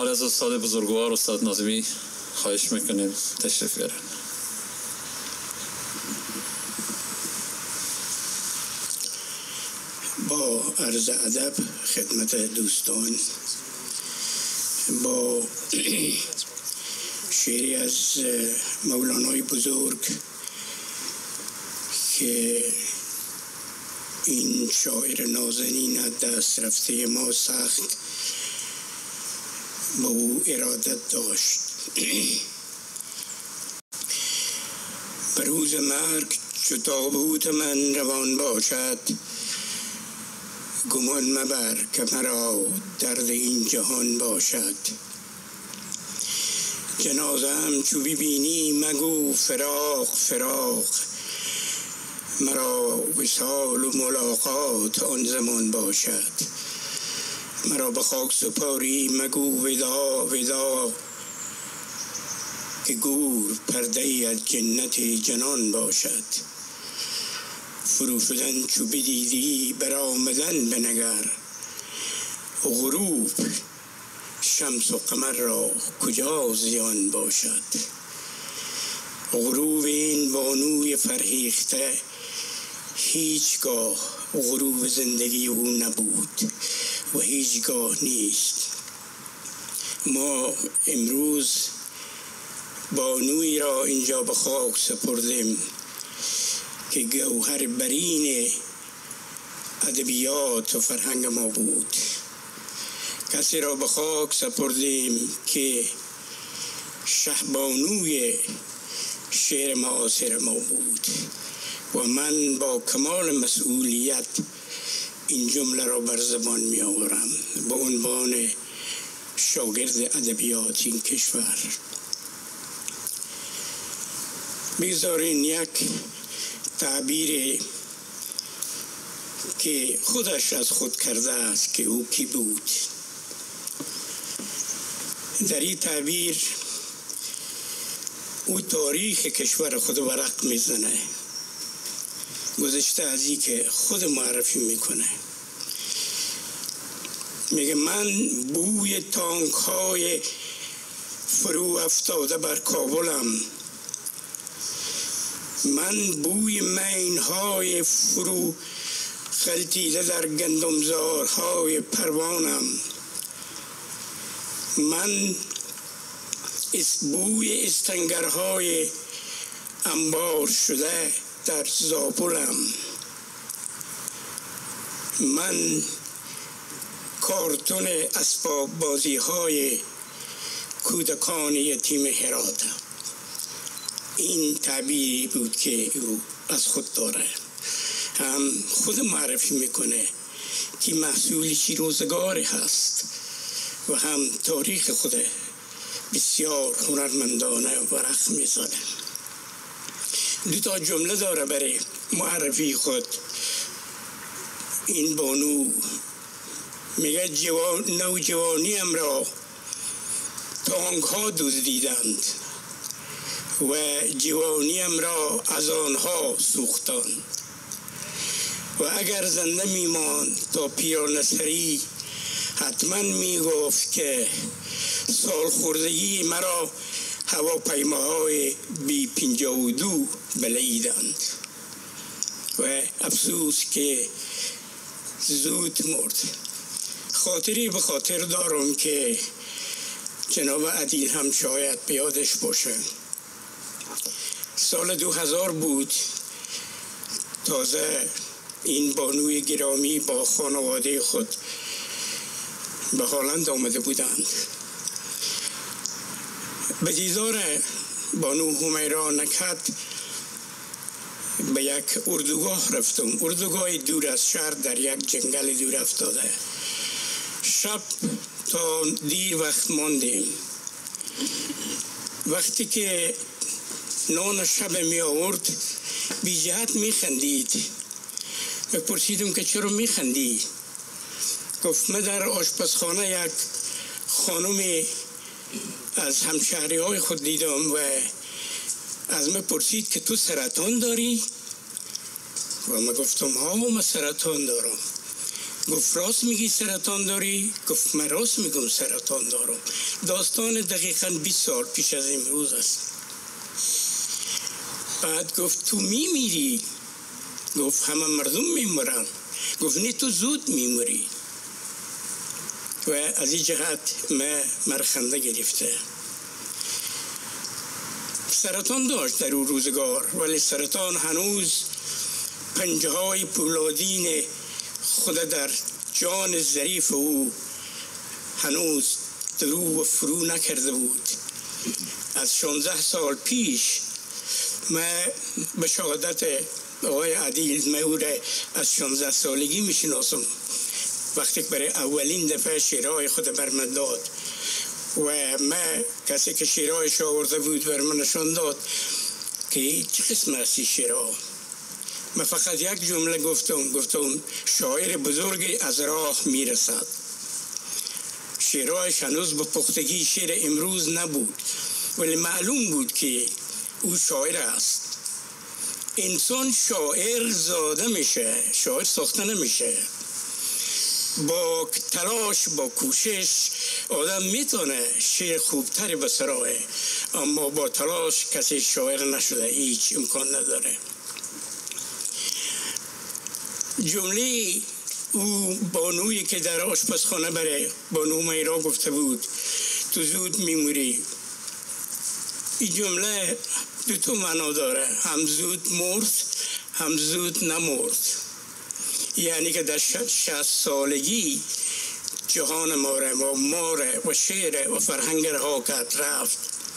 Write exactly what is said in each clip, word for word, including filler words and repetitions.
حال از استاد بزرگوار استاد ناظمی خواهش میکنیم تشریف بیارن. با عرض ادب خدمت دوستان، با شعری از مولانای بزرگ که این شاعر نازنین از دست رفته ما سخت با او ارادت داشت. به روز مرگ چو تابوت من روان باشد، گمان مبر که مرا درد این جهان باشد. جنازه‌ام چو ببینی مگو فراق فراق، مرا وصال و ملاقات آن زمان باشد. مرا به خاک سپاری مگو ودا ودا، که گور پرده ای از جنت جنان باشد. فرو شدن چو بدیدی برآمدن بنگر، غروب شمس و قمر را کجا زیان باشد. غروب این بانوی فرهیخته هیچگاه غروب زندگی او نبود و هیچگاه نیست. ما امروز بانوی را اینجا به خاک سپردیم که گوهر برین ادبیات و فرهنگ ما بود. کسی را به خاک سپردیم که شهبانوی شعر معاصر ما بود و من با کمال مسئولیت این جمله را بر زبان می آورم به عنوان شاگرد ادبیات این کشور. بگذارین یک تعبیر که خودش از خود کرده است که او کی بود. در این تعبیر او تاریخ کشور خود ورق میزنه، گذشته از این که خود معرفی میکنه. میگه من بوی تانک های فرو افتاده بر کابلم، من بوی مین های فرو غلتیده در گندمزارهای پروانم، من بوی استنگرهای انبار شده در زابلم، من کارتون اسباب بازی های کودکان یتیم هراتم. این تعبیری بود که او از خود داره، هم خود معرفی میکنه که محصول چی روزگاری هست و هم تاریخ خود بسیار هنرمندانه ورق میزنه. دو تا جمله داره برای معرفی خود. این بانو میگه جوان نوجوانیم را تانک ها دزدیدند و جوانیم را از آنها سوختند و اگر زنده میماند تا پیرانسری حتما میگفت که سال خوردگی مرا هواپیماهای بی پنجاه و دو بلعیدند و افسوس که زود مرد. خاطری به خاطر دارم که جناب عدیل هم شاید بیادش باشه. سال دو هزار بود، تازه این بانوی گرامی با خانواده خود به هلند آمده بودند. به دیدار بانو همیرا نکهت به یک اردوگاه رفتم، اردوگاه دور از شهر در یک جنگل دور افتاده. شب تا دیر وقت ماندیم. وقتی که نان شب می آورد بی جهت می خندید. پرسیدم که چرا می خندی؟ گفت من در آشپزخانه یک خانم از همشهری های خود دیدم و از من پرسید که تو سرطان داری؟ و من گفتم ها من سرطان دارم. گفت راست میگی سرطان داری؟ گفت من راست میگم سرطان دارم. داستان دقیقاً بیست سال پیش از امروز است. بعد گفت تو میمیری؟ گفت همه مردم میمرن. گفت نه تو زود میمری. و از این جهت ما مرخنده گرفته. سرطان داشت در اون روزگار، ولی سرطان هنوز پنجه های پولادین خود در جان ظریف او هنوز درو و فرو نکرده بود. از شانزده سال پیش ما به شهادت آقای عدیل مهور از شانزده سالگی میشناسم، وقتی که برای اولین دفعه شیرهای خود بر من داد و ما کسی که شیرهایش آورده بود بر من نشان داد که چه قسم هستی شیرها. من فقط یک جمله گفتم گفتم شاعر بزرگی از راه میرسد. شیرهایش هنوز به پختگی شیر امروز نبود، ولی معلوم بود که او شاعر است. انسان شاعر زاده میشه، شاعر ساخته نمیشه. با تلاش، با کوشش آدم میتونه شعر خوبتری بسرایه، اما با تلاش کسی شاعر نشده، هیچ امکان نداره. جمله او بانویی که در آشپزخانه برای بانو میرا گفته بود تو زود میموری، این جمله دو تا معنا داره، هم زود مرد هم زود نمرد. یعنی که در شصت سالگی جهان ماره و ماره و شعر و فرهنگ رها کرد رفت،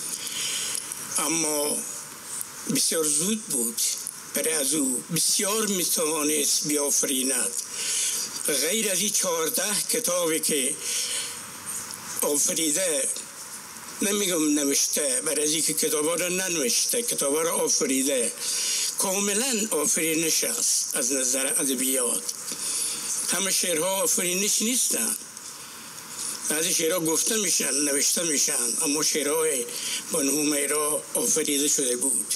اما بسیار زود بود. برای از او بسیار میتوانست بیافریند. غیر از این چهارده کتابی که آفریده، نمیگم نوشته، برای از این که کتابا را ننوشته، کتابا را آفریده، کاملا آفرینش است از نظر ادبیات. همه شعرها آفرینش نیستن، بعضی شعرها گفته میشن، نوشته میشن، اما شعرهای بانو میرا آفریده شده بود.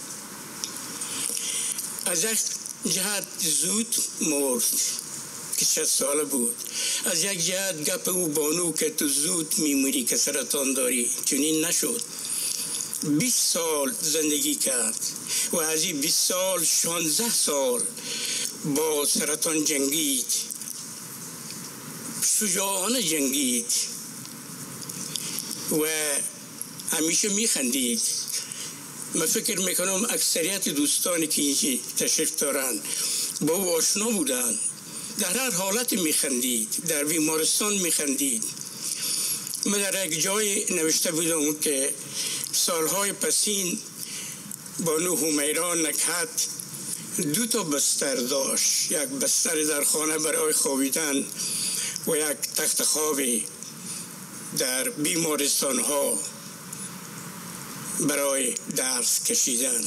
از یک جهت زود مرد که شصت ساله بود، از یک جهت گپ او بانو که تو زود میمیری که سرطان داری، چنین نشد. بیست سال زندگی کرد و از این بیست سال شانزده سال با سرطان جنگید، شجاعانه جنگید و همیشه میخندید. من فکر میکنم اکثریت دوستانی که اینجا تشریف دارن با او آشنا بودن، در هر حالت میخندید، در بیمارستان میخندید. من در یک جای نوشته بودم که سالهای پسین بانو همیرا نکهت دو تا بستر داشت، یک بستر در خانه برای خوابیدن و یک تخت خوابی در بیمارستان ها برای درس کشیدن.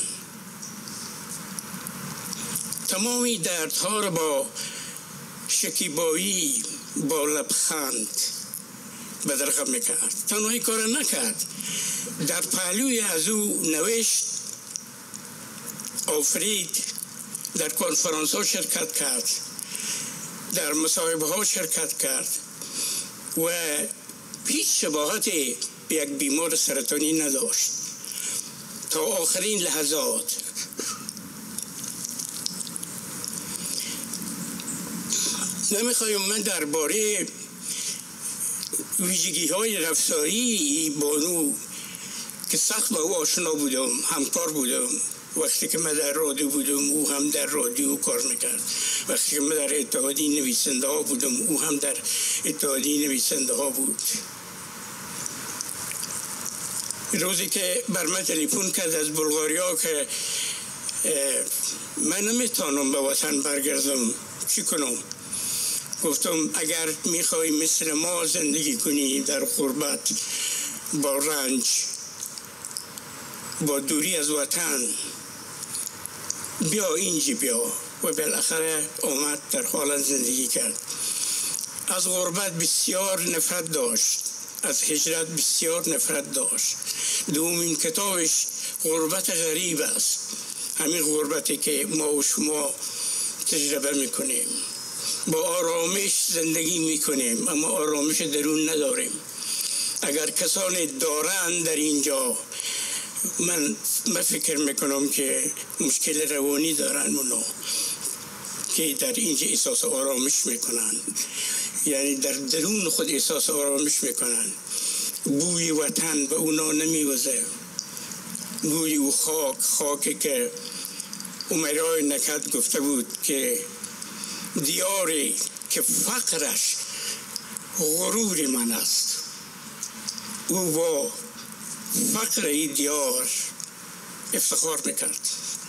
تمامی دردها را با شکیبایی، با لبخند بدرقه میکرد. تنهایی کار نکرد، در پهلوی از او نوشت، آفرید، در کنفرانس ها شرکت کرد، در مصاحبه ها شرکت کرد و هیچ شباهتی به یک بیمار سرطانی نداشت تا آخرین لحظات. نمیخوایم من درباره ویژگی های رفتاری بانو که سخت با او آشنا بودم، همکار بودم. وقتی که من در رادیو بودم او هم در رادیو کار میکرد، وقتی که من در اتحادیه نویسنده ها بودم او هم در اتحادیه نویسنده ها بود. روزی که بر من تلفن کرد از بلغاریا که من نمیتونم به وطن برگردم، چی کنم؟ گفتم اگر میخوای مثل ما زندگی کنی در غربت، با رنج، با دوری از وطن، بیا اینجا بیا. و بالاخره آمد، در حال زندگی کرد. از غربت بسیار نفرت داشت، از هجرت بسیار نفرت داشت. دومین کتابش غربت غریب است، همین غربتی که ما و شما تجربه میکنیم. با آرامش زندگی میکنیم اما آرامش درون نداریم. اگر کسانی دارند در اینجا، من من فکر میکنم که مشکل روانی دارن اونا که در اینجا احساس آرامش میکنن، یعنی در درون خود احساس آرامش میکنن. بوی وطن به اونا نمیوزه، بوی و خاک، خاکی که عمرای نکد گفته بود که دیاری که فقرش غرور من است، او با فقر این دیار افتخار میکرد.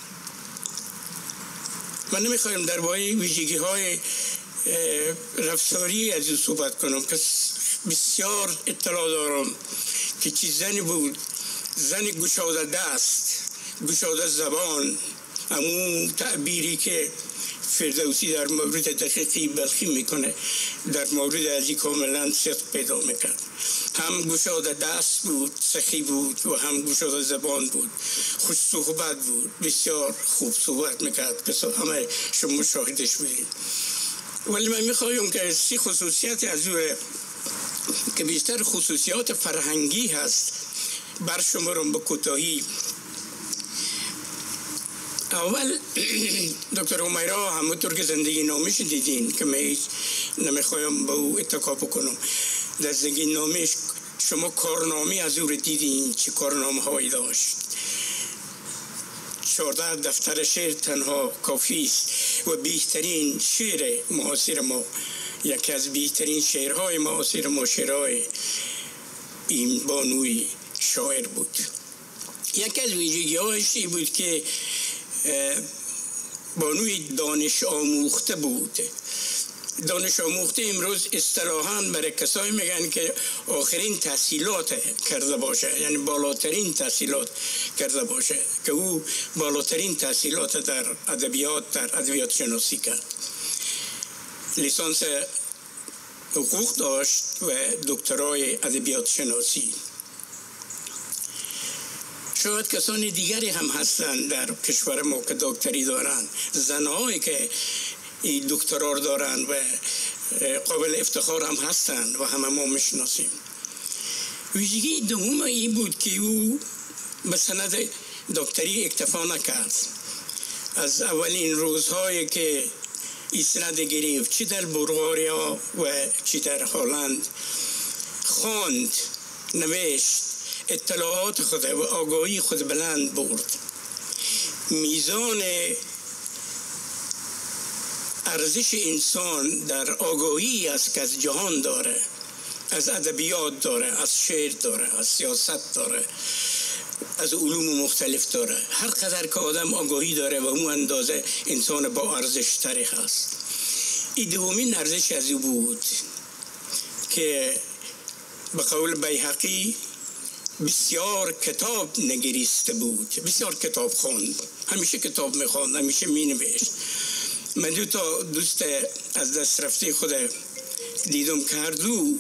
من نمیخوایم در باره ویژگی های رفتاری از او صحبت کنم که بسیار اطلاع دارم که چی زنی بود، زن گشاده دست، گشاده زبان، همون تعبیری که فردوسی در مورد دقیقی بلخی میکنه در مورد علی کاملا صدق پیدا میکرد. هم گشاده دست بود، سخی بود و هم گشاده زبان بود، خوش صحبت بود، بسیار خوب صحبت میکرد که همه شما شاهدش بودید. ولی من میخوایم که سی خصوصیت از او که بیشتر خصوصیات فرهنگی هست بر شمارم به کوتاهی. اول دکتر همیرا همونطور که زندگی نامش دیدین که من نمیخوایم به او اتکا بکنم، در زندگی نامش شما کارنامه از او رو دیدین چه کارنامه هایی داشت. چهارده دفتر شعر تنها کافی است و بهترین شعر معاصر ما، یکی از بهترین شعرهای معاصر ما شعرهای این بانوی شاعر بود. یکی از ویژگی هایش این بود که بانوی دانش آموخته بود. دانش آموخته امروز اصطلاحاً برای کسایی میگن که آخرین تحصیلات کرده باشه، یعنی بالاترین تحصیلات کرده باشه، که او بالاترین تحصیلات در ادبیات در ادبیات شناسی کرد. لیسانس حقوق داشت و دکترای ادبیات شناسی. شاید کسان دیگری هم هستند در کشور ما که دکتری دارند، زنهایی که این دکترار دارند و قابل افتخار هم هستند و همه ما میشناسیم. ویژگی دوم این بود که او به سند دکتری اکتفا نکرد. از اولین روزهایی که این سند گرفت، چی در بلغاریا و چی در هلند، خواند، نوشت، اطلاعات خود و آگاهی خود بلند برد. میزان ارزش انسان در آگاهی است که از جهان داره، از ادبیات داره، از شعر داره، از سیاست داره، از علوم مختلف داره. هر قدر که آدم آگاهی داره و اون اندازه انسان با ارزش تری هست. این دومین ارزش از او بود که به قول بیهقی بسیار کتاب نگریسته بود، بسیار کتاب خواند، همیشه کتاب میخواند، همیشه مینوشت. من دو تا دوست از دست رفته خود دیدم که هر دو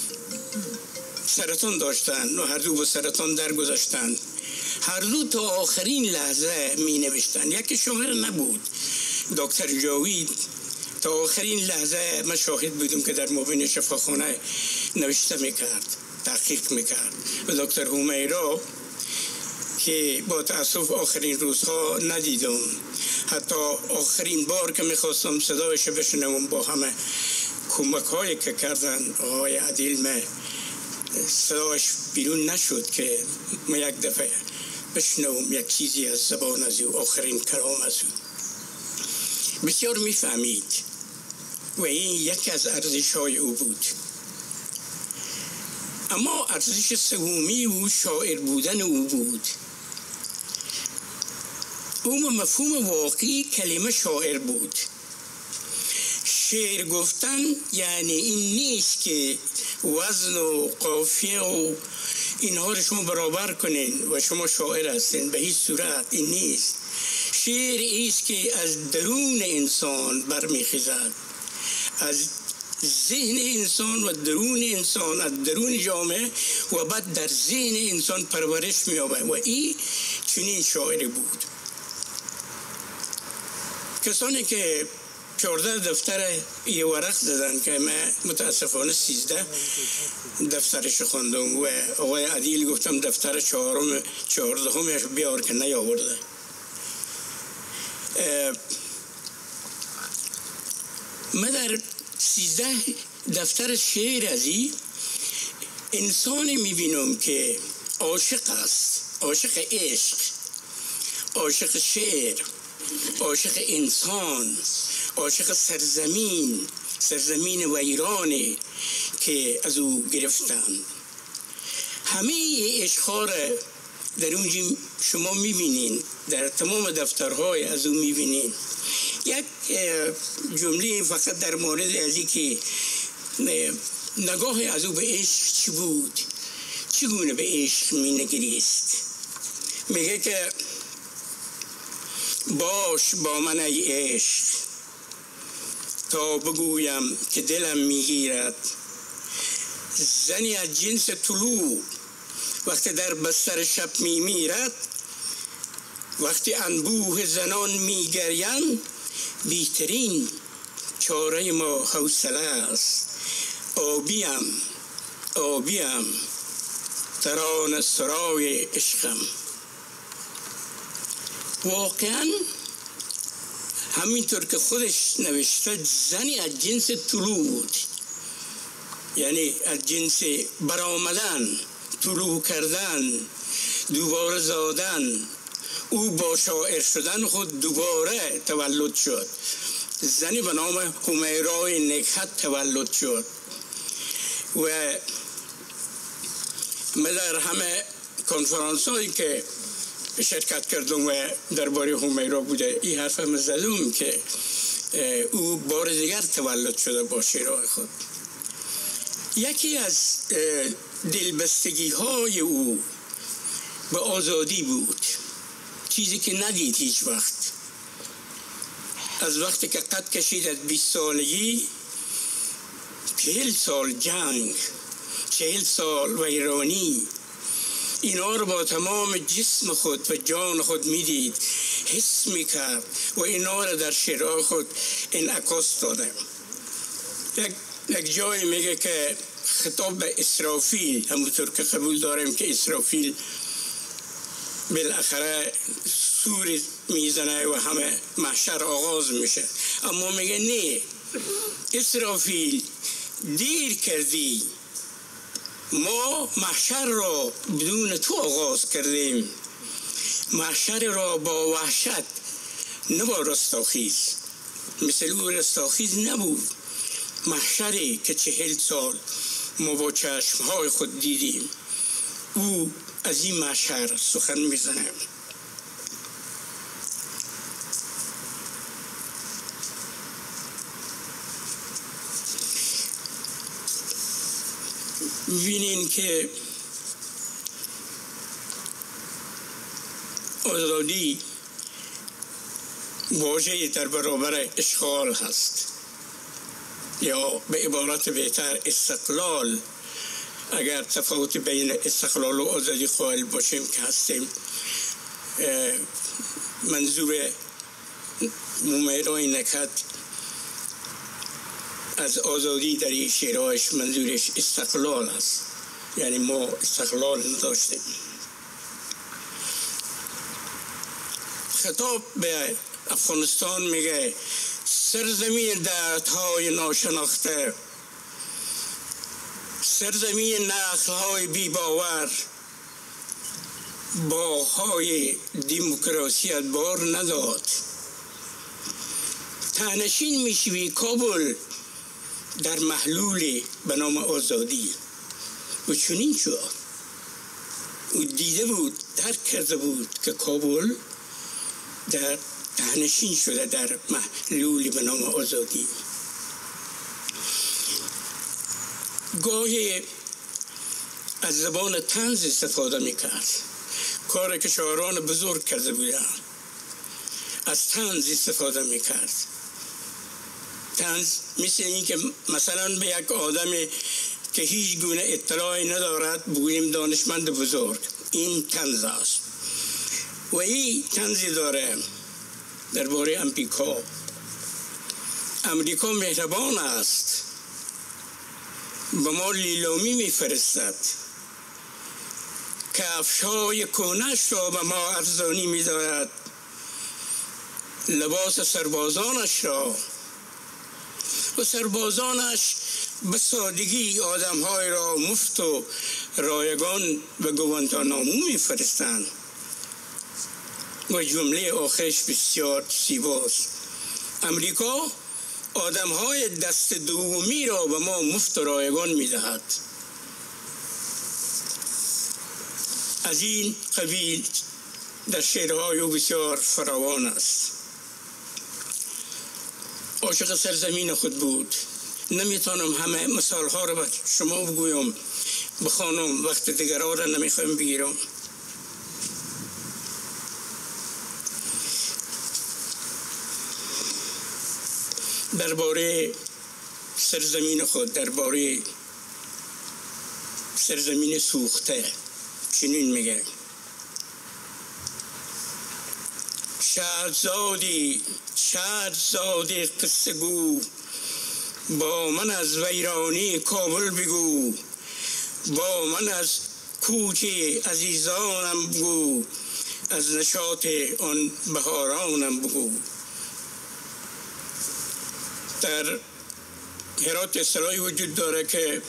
سرطان داشتن و هر دو با سرطان درگذشتن. هر دو تا آخرین لحظه می نوشتن. یکی شاعر نبود، دکتر جاوید تا آخرین لحظه من شاهد بودم که در مابین شفاخانه نوشته میکرد، تحقیق میکرد. و دکتر همیرا که با تأسف آخرین روزها ندیدم، حتی آخرین بار که میخواستم صدایش بشنوم با همه کمک هایی که کردن آقای عدیل، من صدایش بیرون نشد که من یک دفعه بشنوم یک چیزی از زبان از او، آخرین کلام از او. بسیار میفهمید و این یکی از ارزش های او بود. اما ارزش سومی او شاعر بودن او بود. او مفهوم واقعی کلمه شاعر بود. شعر گفتن یعنی این نیست که وزن و قافیه و اینها رو شما برابر کنین و شما شاعر هستین، به هیچ صورت این نیست. شعر ایست که از درون انسان برمیخیزد، از ذهن انسان و درون انسان، از درون جامعه و بعد در ذهن انسان پرورش می‌یابد و این چنین شاعری بود. کسانی که چهارده دفتر یه ورق زدن که من متاسفانه سیزده دفترش خوندم و آقای عدیل گفتم دفتر چهارم چهاردهمش بیار که نیاورده. من در سیزده دفتر شعر ازی انسانی میبینم که عاشق است، عاشق عشق، عاشق شعر، عاشق انسان، عاشق سرزمین، سرزمین ویرانی که از او گرفتند. همه عشق‌ها را در اونجا شما میبینین، در تمام دفترهای از او میبینین. یک جمله فقط در مورد ازی که نگاه از او به عشق چی بود، چگونه به عشق می نگریست. میگه که باش با من ای عشق تا بگویم که دلم میگیرد. زنی از جنس طلوع وقتی در بستر شب میمیرد، وقتی انبوه زنان میگریند، بیترین چاره ما حوصله است. آبیم آبیم ترانه سرای عشقم. واقعا همینطور که خودش نوشته زنی از جنس طلوع بود، یعنی از جنس برآمدن، طلوع کردن، دوباره زادن. او با شاعر شدن خود دوباره تولد شد. زنی به نام همیرای نکهت تولد شد و من در همه کنفرانس هایی که شرکت کردم و درباره همیرا بوده این حرف هم زدم که او بار دیگر تولد شده با شعرهای خود. یکی از دلبستگی های او به آزادی بود، چیزی که ندید هیچ وقت. از وقتی که قد کشید از بیست سالگی، چهل سال جنگ، چهل سال ویرانی، اینا رو با تمام جسم خود و جان خود میدید، حس میکرد و اینا رو در شعرهای خود انعکاس داده. یک, یک جای میگه که خطاب به اسرافیل، همونطور که قبول داریم که اسرافیل بالاخره سور میزنه و همه محشر آغاز میشه، اما میگه نه اسرافیل دیر کردی، ما محشر را بدون تو آغاز کردیم، محشر را با وحشت نه با رستاخیز. مثل او رستاخیز نبود، محشری که چهل سال ما با چشمهای خود دیدیم. او از این محشر سخن میزنه. ببینین که آزادی واژه‌ای در برابر اشغال هست، یا به عبارت بهتر استقلال. اگر تفاوت بین استقلال و آزادی قائل باشیم که هستیم، منظور همیرای نکهت از آزادی در این شعرهایش منظورش استقلال است، یعنی ما استقلال نداشتیم. خطاب به افغانستان میگه سرزمین دردهای ناشناخته، سرزمین نسل‌های بی باور، باغ‌های دموکراسیت بار نداد. تهنشین میشوی کابل در محلول به نام آزادی. و چنین شد. او دیده بود، درک کرده بود که کابل در تهنشین شده در محلولی به نام آزادی. گاهی از زبان طنز استفاده میکرد، کاری که شاعران بزرگ کرده بودند. از طنز استفاده میکرد. طنز مثل این که مثلا به یک آدم که هیچ گونه اطلاعی ندارد بگوییم دانشمند بزرگ، این طنز است. و این طنزی داره درباره امریکا. امریکا مهربان است، به ما لیلامی میفرستد، کفش‌های کهنه‌اش را به ما ارزانی می‌دارد، لباس سربازانش را و سربازانش به سادگی آدم‌های را مفت و رایگان به گوانتانامو می‌فرستند. و جمله آخرش بسیار زیباست: امریکا آدم‌های دست دومی را به ما مفت و رایگان می‌دهد. از این قبیل در شعرهای او بسیار فراوان است. عاشق سرزمین خود بود. نمیتونم همه مثالها را به شما بگویم، بخوانم، وقت دیگر را نمیخوایم بگیرم. درباره سرزمین خود، درباره سرزمین سوخته چنین میگه: شهرزادی شهرزادی قصه گو، با من از ویرانی کابل بگو، با من از کوچ عزیزانم بگو، از نشاط آن بهارانم بگو. در هرات اصطلاحی وجود داره که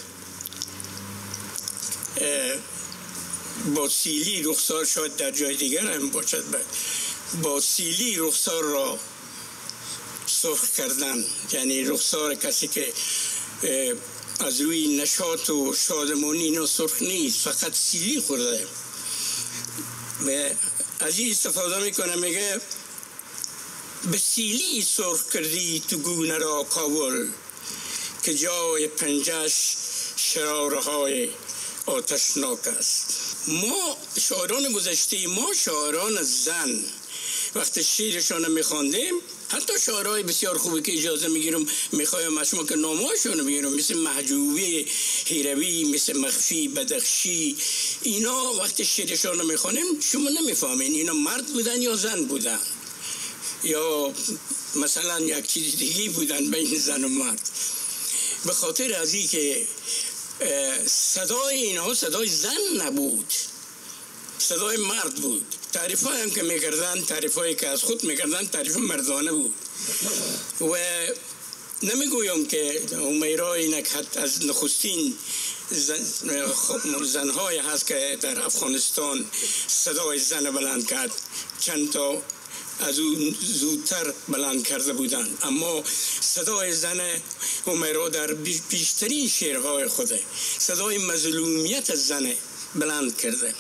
با سیلی رخسار، شاید در جای دیگر هم باشد، با سیلی رخسار را سرخ کردن، یعنی رخسار کسی که از روی نشاط و شادمانی اینا سرخ نیست، فقط سیلی خورده. و از این استفاده میکنه، میگه به سیلی سرخ کردی تو گونه را کابل، که جای پنجش شرارهای آتشناک است. ما شاعران گذشته، ما شاعران زن، وقتی شعرشان میخواندیم، حتی شاعرای بسیار خوبی که اجازه میگیرم میخوایم از شما که نامهاشون بگیرم، مثل محجوبی هیروی، مثل مخفی بدخشی، اینا وقتی شعرشان میخوانیم شما نمیفهمین اینا مرد بودن یا زن بودن، یا مثلا یک چیز دیگه بودن بین زن و مرد. به خاطر از این که صدای اینها صدای زن نبود، صدای مرد بود. تعریف های هم که میکردن، تعریف هایی که از خود میکردن، تعریف مردانه بود. و نمیگویم که همیرا اینک حتی از نخستین زن زنهای هست که در افغانستان صدای زن بلند کرد، چند تا از اون زودتر بلند کرده بودند، اما صدای زن همیرا در بیشترین شعرهای خوده صدای مظلومیت زن بلند کرده.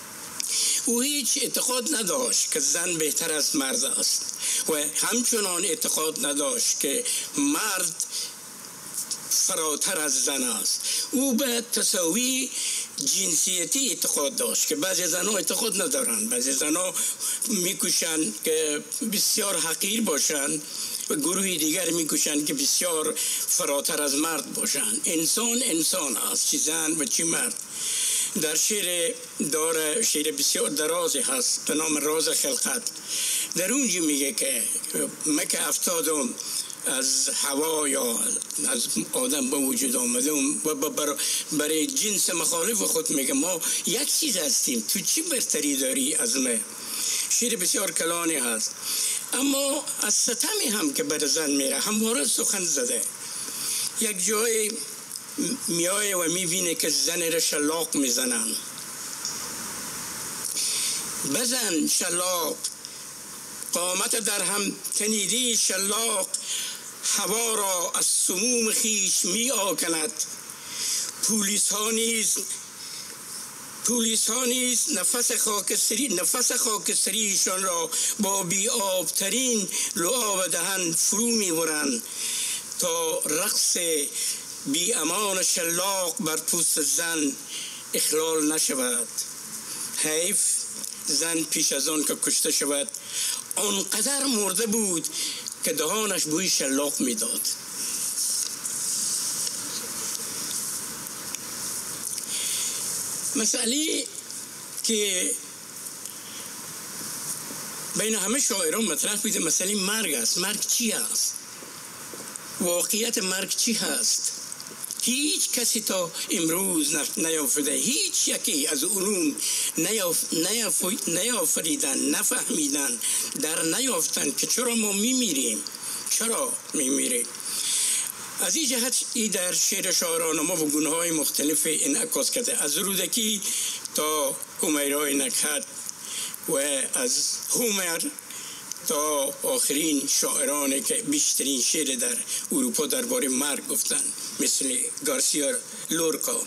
او هیچ اعتقاد نداشت که زن بهتر از مرد است و همچنان اعتقاد نداشت که مرد فراتر از زن است. او به تساوی جنسیتی اعتقاد داشت که بعضی زنها اعتقاد ندارن، بعضی زنها میکوشن که بسیار حقیر باشن و گروهی دیگر میکوشن که بسیار فراتر از مرد باشن. انسان انسان است، چی زن و چی مرد. در شعر داره، شعر بسیار درازی هست به نام راز خلقت، در اونجا میگه که مکه افتادم از هوا یا از آدم به وجود آمدم و برای جنس مخالف خود میگه ما یک چیز هستیم، تو چی برتری داری از ما؟ شعر بسیار کلانی هست. اما از ستمی هم که بر زن میره همواره سخن زده. یک جای میایه و میبینه که زن را شلاق میزنن. بزن شلاق، قامت در هم تنیدی شلاق، هوا را از سموم خیش می آکند. پولیس ها نیز پولیس ها نیز نفس خاکستری نفس خاکستریشان را با بی آبترین لعاب دهن فرو می برند تا رقص بی امان شلاق بر پوست زن اخلال نشود. حیف زن پیش از آن که کشته شود آنقدر مرده بود که دهانش بوی شلاق میداد. مسئله که بین همه شاعران مطرح بوده مسئله مرگ است. مرگ چی است؟ واقعیت مرگ چی هست؟ هیچ کسی تا امروز نیافریده، هیچ یکی از علوم نیافریدن، نفهمیدن، در نیافتن که چرا ما میمیریم، چرا میمیریم. از این جهت ای در شعر شاعران ما و گونه های مختلف انعکاس کرده، از رودکی تا همیرای نکهت و از هومر تا آخرین شاعرانی که بیشترین شعر در اروپا درباره مرگ گفتن، مثل گارسیا لورکا.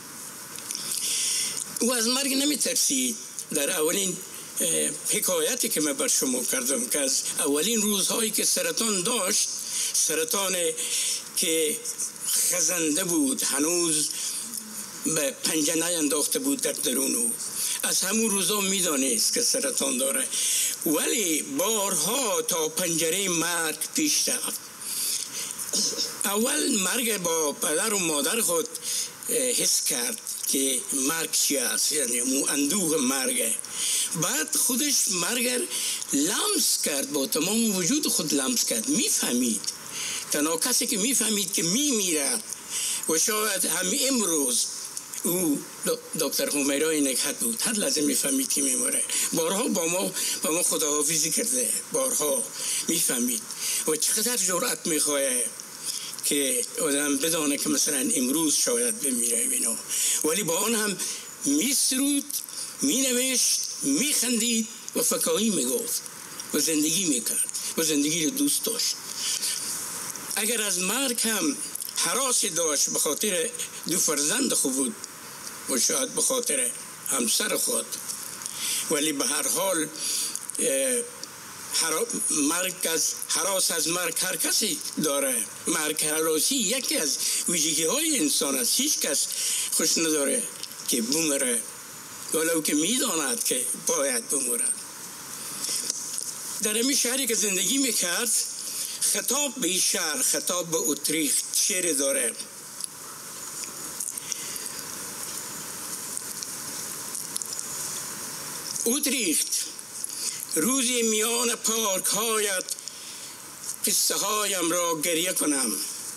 او از مرگ نمی ترسید. در اولین حکایتی که من بر شما کردم که از اولین روزهایی که سرطان داشت، سرطان که خزنده بود، هنوز به پنجه نینداخته بود در درونو، از همون روزا میدانست که سرطان داره، ولی بارها تا پنجره مرگ پیش رفت. اول مرگ با پدر و مادر خود حس کرد که مرگ چی است، یعنی مو اندوه مرگ. بعد خودش مرگ لمس کرد، با تمام وجود خود لمس کرد، میفهمید. تنها کسی که میفهمید که میمیره و شاید همین امروز او دکتر همیرای نکهت بود، هر لحظه میفهمید که میمره. بارها با ما با ما خداحافظی کرده، بارها میفهمید و چقدر جرأت میخواه که آدم بدانه که مثلا امروز شاید بمیره بینا، ولی با آن هم میسرود، مینوشت، میخندید و فکاهی میگفت و زندگی میکرد و زندگی رو دوست داشت. اگر از مرگ هم هراسی داشت به خاطر دو فرزند خود بود و شاید به خاطر همسر خود، ولی به هر حال مرگ از هراس از مرگ هر کسی داره. مرگ هراسی یکی از ویژگی های انسان است. هیچ کس خوش نداره که بمیره ولو که میداند که باید بمیرد. در امی شهری که زندگی میکرد، خطاب به این شهر، خطاب به اوتریخت شعر داره. اوتریخت، روزی میان پارک هایت قصه هایم را گریه کنم،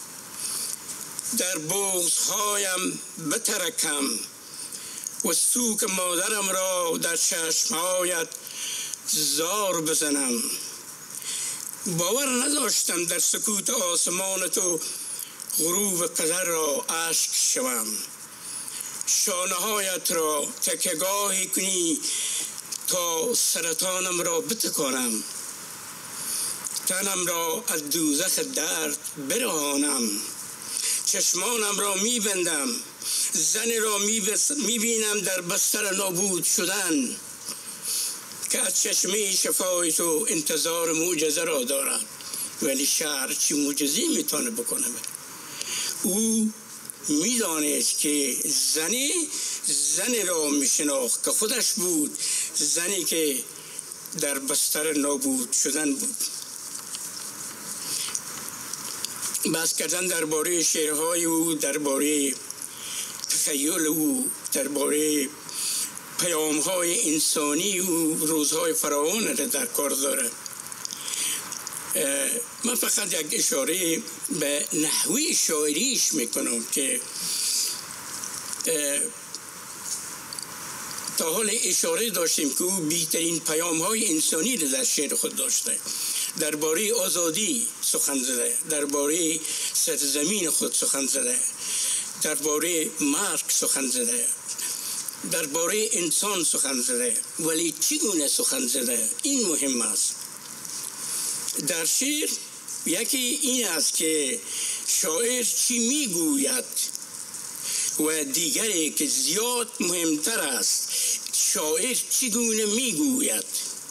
در بغض هایم بترکم و سوک مادرم را در چشم هایت زار بزنم. باور نداشتم در سکوت آسمان تو غروب پدر را اشک شوم، شانه هایت را تکگاهی کنی تا سرطانم را بتکانم، تنم را از دوزخ درد برهانم، چشمانم را میبندم، زن را میبینم در بستر نابود شدن که از چشمه شفای تو انتظار معجزه را دارد، ولی شهر چی معجزه میتونه بکنه؟ او میدانست که زنی زنی را میشناخت که خودش بود، زنی که در بستر نابود شدن بود. بحث کردن درباره شعرهای او، درباره تخیل او، درباره پیام‌های انسانی او، روزهای فراوان را در کار داره. من فقط یک اشاره به نحوه شاعریش میکنم که تا حال اشاره داشتیم که او بیشترین پیام‌های انسانی را در شعر خود داشته. درباره آزادی سخن زده، درباره سرزمین خود سخن زده، درباره مرگ سخن زده، درباره انسان سخن زده. ولی چگونه سخن زده؟ این مهم است. در شعر یکی این است که شاعر چی میگوید و دیگری که زیاد مهمتر است، شاعر چگونه میگوید.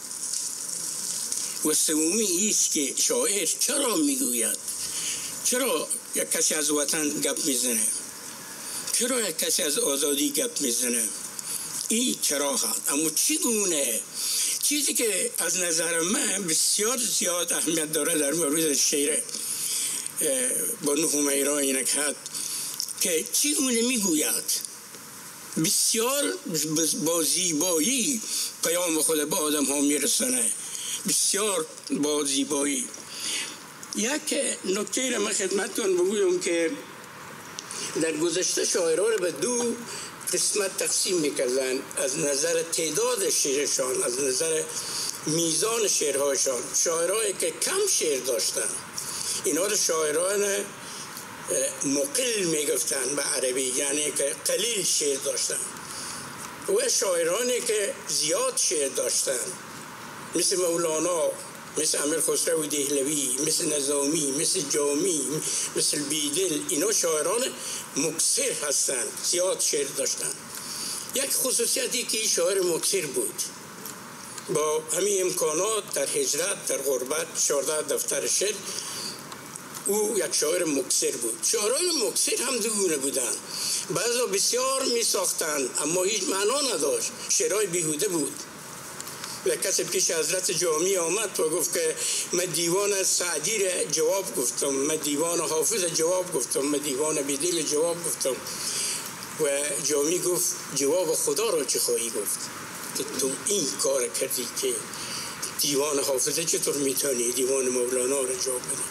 و سومی است که شاعر چرا میگوید. چرا یک کسی از وطن گپ میزنه؟ چرا یک کسی از آزادی گپ میزنه؟ این چرا هست. اما چگونه؟ چیزی که از نظر من بسیار زیاد اهمیت داره در مورد شعر بانو همیرای نکهت که چگونه میگوید. بسیار با زیبایی پیام خود به آدم ها میرسانه، بسیار با زیبایی. یک نکته را من خدمتتون بگویم که در گذشته شاعران را به دو قسمت تقسیم میکردن، از نظر تعداد شعرشان، از نظر میزان شعرهایشان. شاعرایی که کم شعر داشتن اینا رو شاعران مقل میگفتن به عربی، یعنی که قلیل شعر داشتن، و شاعرانی که زیاد شعر داشتن مثل مولانا، مثل امیر خسرو دهلوی، مثل نظامی، مثل جامی، مثل بیدل، اینا شاعران مکثر هستند، زیاد شعر داشتن. یک خصوصیتی که شاعر مکثر بود، با همین امکانات در هجرت، در غربت، چهارده دفتر شعر، او یک شاعر مکثر بود. شاعران مکثر هم دوگونه بودند، بعضا بسیار می ساختند اما هیچ معنا نداشت، شعرهای بیهوده بود. و کسی پیش حضرت جامی آمد و گفت که من دیوان سعدی را جواب گفتم، من دیوان حافظ جواب گفتم، من دیوان بیدل جواب گفتم. و جامی گفت جواب خدا را چه خواهی گفت که تو این کار کردی که دیوان حافظ چطور میتونی دیوان مولانا را جواب بدی؟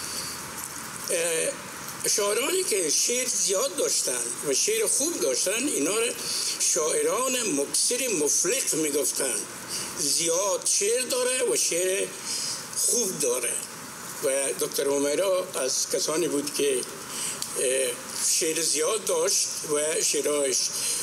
شاعرانی که شعر زیاد داشتن و شعر خوب داشتن اینا را شاعران مکثر مفرق میگفتن. زیاد شعر داره و شعر خوب داره. و دکتر همیرا از کسانی بود که شعر زیاد داشت و شعرهایش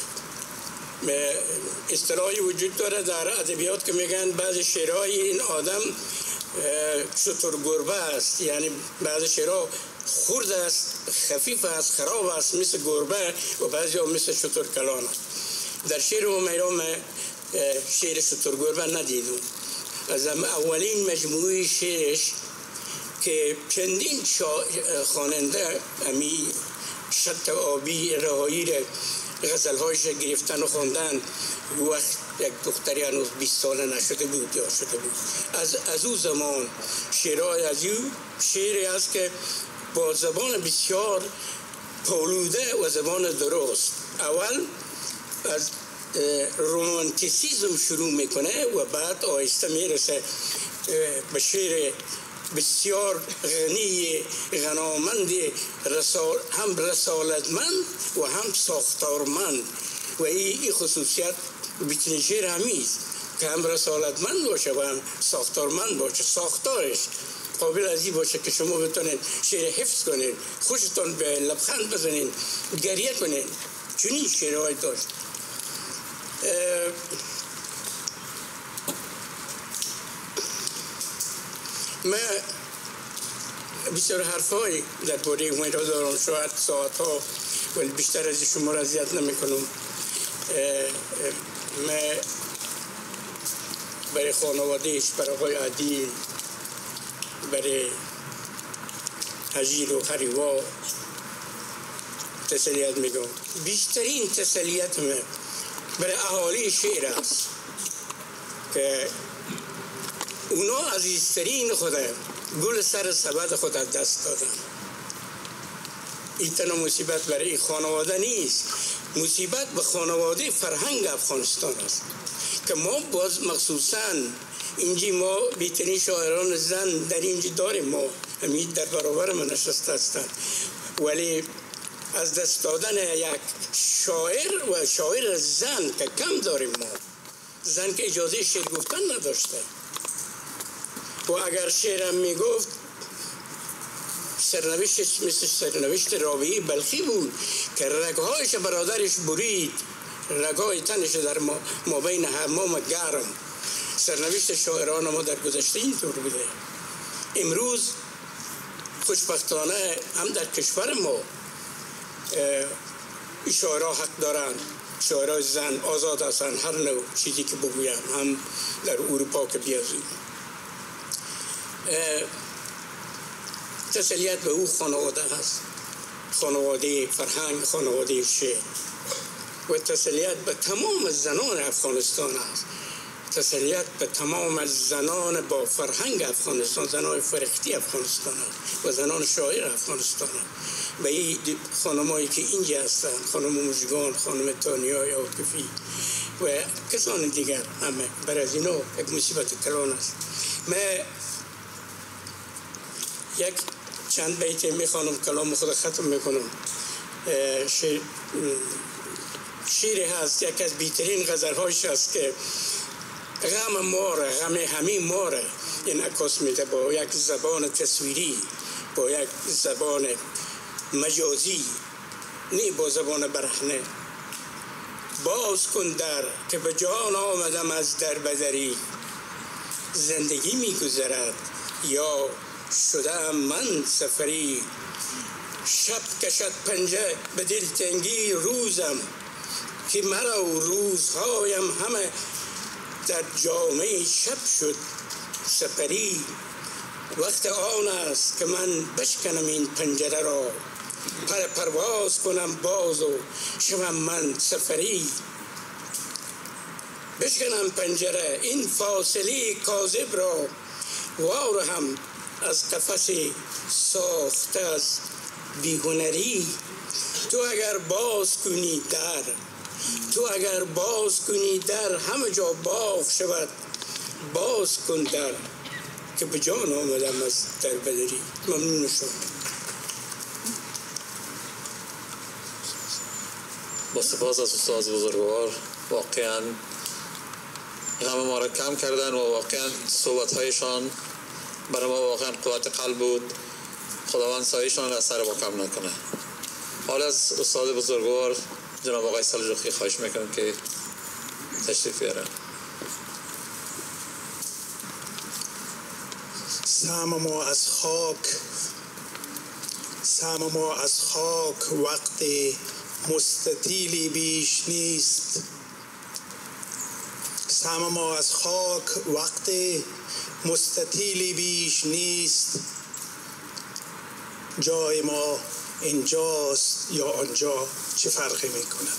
اصطلاحی وجود داره در ادبیات که میگن بعض شعرهای این آدم شتر گربه است، یعنی بعض شعرها خرد است، خفیف است، خراب است مثل گربه، و بعضی ها مثل شتر کلان است. در شعر همیرا من شعر شتر گربه ندیدم. از اولین مجموعه شعرش که چندین خواننده امی شط آبی رهایی را غزلهایش گرفتن و خواندن، وقت یک دختری هنوز بیست ساله نشده بود یا شده بود. از از او زمان شعرهای از او شعری است که با زبان بسیار پالوده و زبان درست، اول از رومانتیسیزم شروع میکنه و بعد آهسته میرسه به شعر بسیار غنی، غنامند، رسال، هم رسالتمند و هم ساختارمند. و این خصوصیت بیتن شعر همیست که هم رسالتمند باشه و هم ساختارمند باشه. ساختارش قابل از این باشه که شما بتونید شعر حفظ کنید، خوشتون به لبخند بزنید، گریه کنید. چنین شعرهای داشت. من بسیار حرفایی در باره همیرا دارم، شاید ساعت ها، ولی بیشتر از شما را اذیت نمی کنم. من برای خانوادهش، برای آقای عدیل، برای هجیر و خریوا تسلیت میگم. بیشترین تسلیت من برای اهالی شعر است که اونا عزیزترین خود گل سر سبد خود دست دادن. این تنها مصیبت برای این خانواده نیست، مصیبت به خانواده فرهنگ افغانستان است که ما باز مخصوصاً اینجی ما بیترین شاعران زن در اینجی داریم. ما همین در برابر من نشسته هستند، ولی از دست دادن یک شاعر و شاعر زن که کم داریم. ما زن که اجازه شعر گفتن نداشته و اگر شعرم میگفت سرنوشتش مثل سرنوشت رابعی بلخی بود که رگهایش برادرش برید، رگهای تنش در ما, ما بین حمام گرم. سرنوشت شاعران ما در گذشته اینطور بوده. امروز خوشبختانه هم در کشور ما شاعرها حق دارند، شاعرای زن آزاد هستند، هر نوع چیزی که بگویم، هم در اروپا که بیازید. تسلیت به او خانواده هست، خانواده فرهنگ، خانواده شعر، و تسلیت به تمام زنان افغانستان هست، تسلیت به تمام زنان با فرهنگ افغانستان، زنان فرختی افغانستان هست و زنان شاعر افغانستان هست. به این خانمایی که اینجا هستند، خانم موجگان، خانم تانیا یاکفی و کسان دیگر، همه برای از اینا یک مصیبت کلان است. من یک چند بیت میخوانم، کلام خود ختم میکنم. شیر شیری هست، یک از بیترین غزلهایش هست که غم ماره، غم همه ماره این عکاس میده با یک زبان تصویری، با یک زبان مجازی، نه با زبان برهنه. باز کن در که به جان آمدم از در بدری، زندگی میگذرد یا شدم من سفری. شب کشد پنجه به دلتنگی روزم، که مرا و روزهایم همه در جامعه شب شد سپری. وقت آن است که من بشکنم این پنجره را، پر پرواز کنم باز و شوم من سفری. بشکنم پنجره این فاصله کاذب را، وارهم از قفس ساخته از بی‌هنری. تو اگر باز کنی در، تو اگر باز کنی در، همه جا باغ شود. باز کن در که به جان آمدم از در بدری. ممنون شما. با سپاس از استاد بزرگوار، واقعا غم ما را کم کردن و واقعا صحبت‌هایشان برای ما واقعا قوت قلب بود. خداوند سایه‌شان را از سر ما کم نکنه. حالا از استاد بزرگوار جناب آقای سلجوقی خواهش میکنم که تشریف بیارن. سهم ما از خاک، سهم ما از خاک وقت مستطیلی بیش نیست. سهم ما از خاک وقت مستطیلی بیش نیست. جای ما اینجاست یا آنجا چه فرقی می کند؟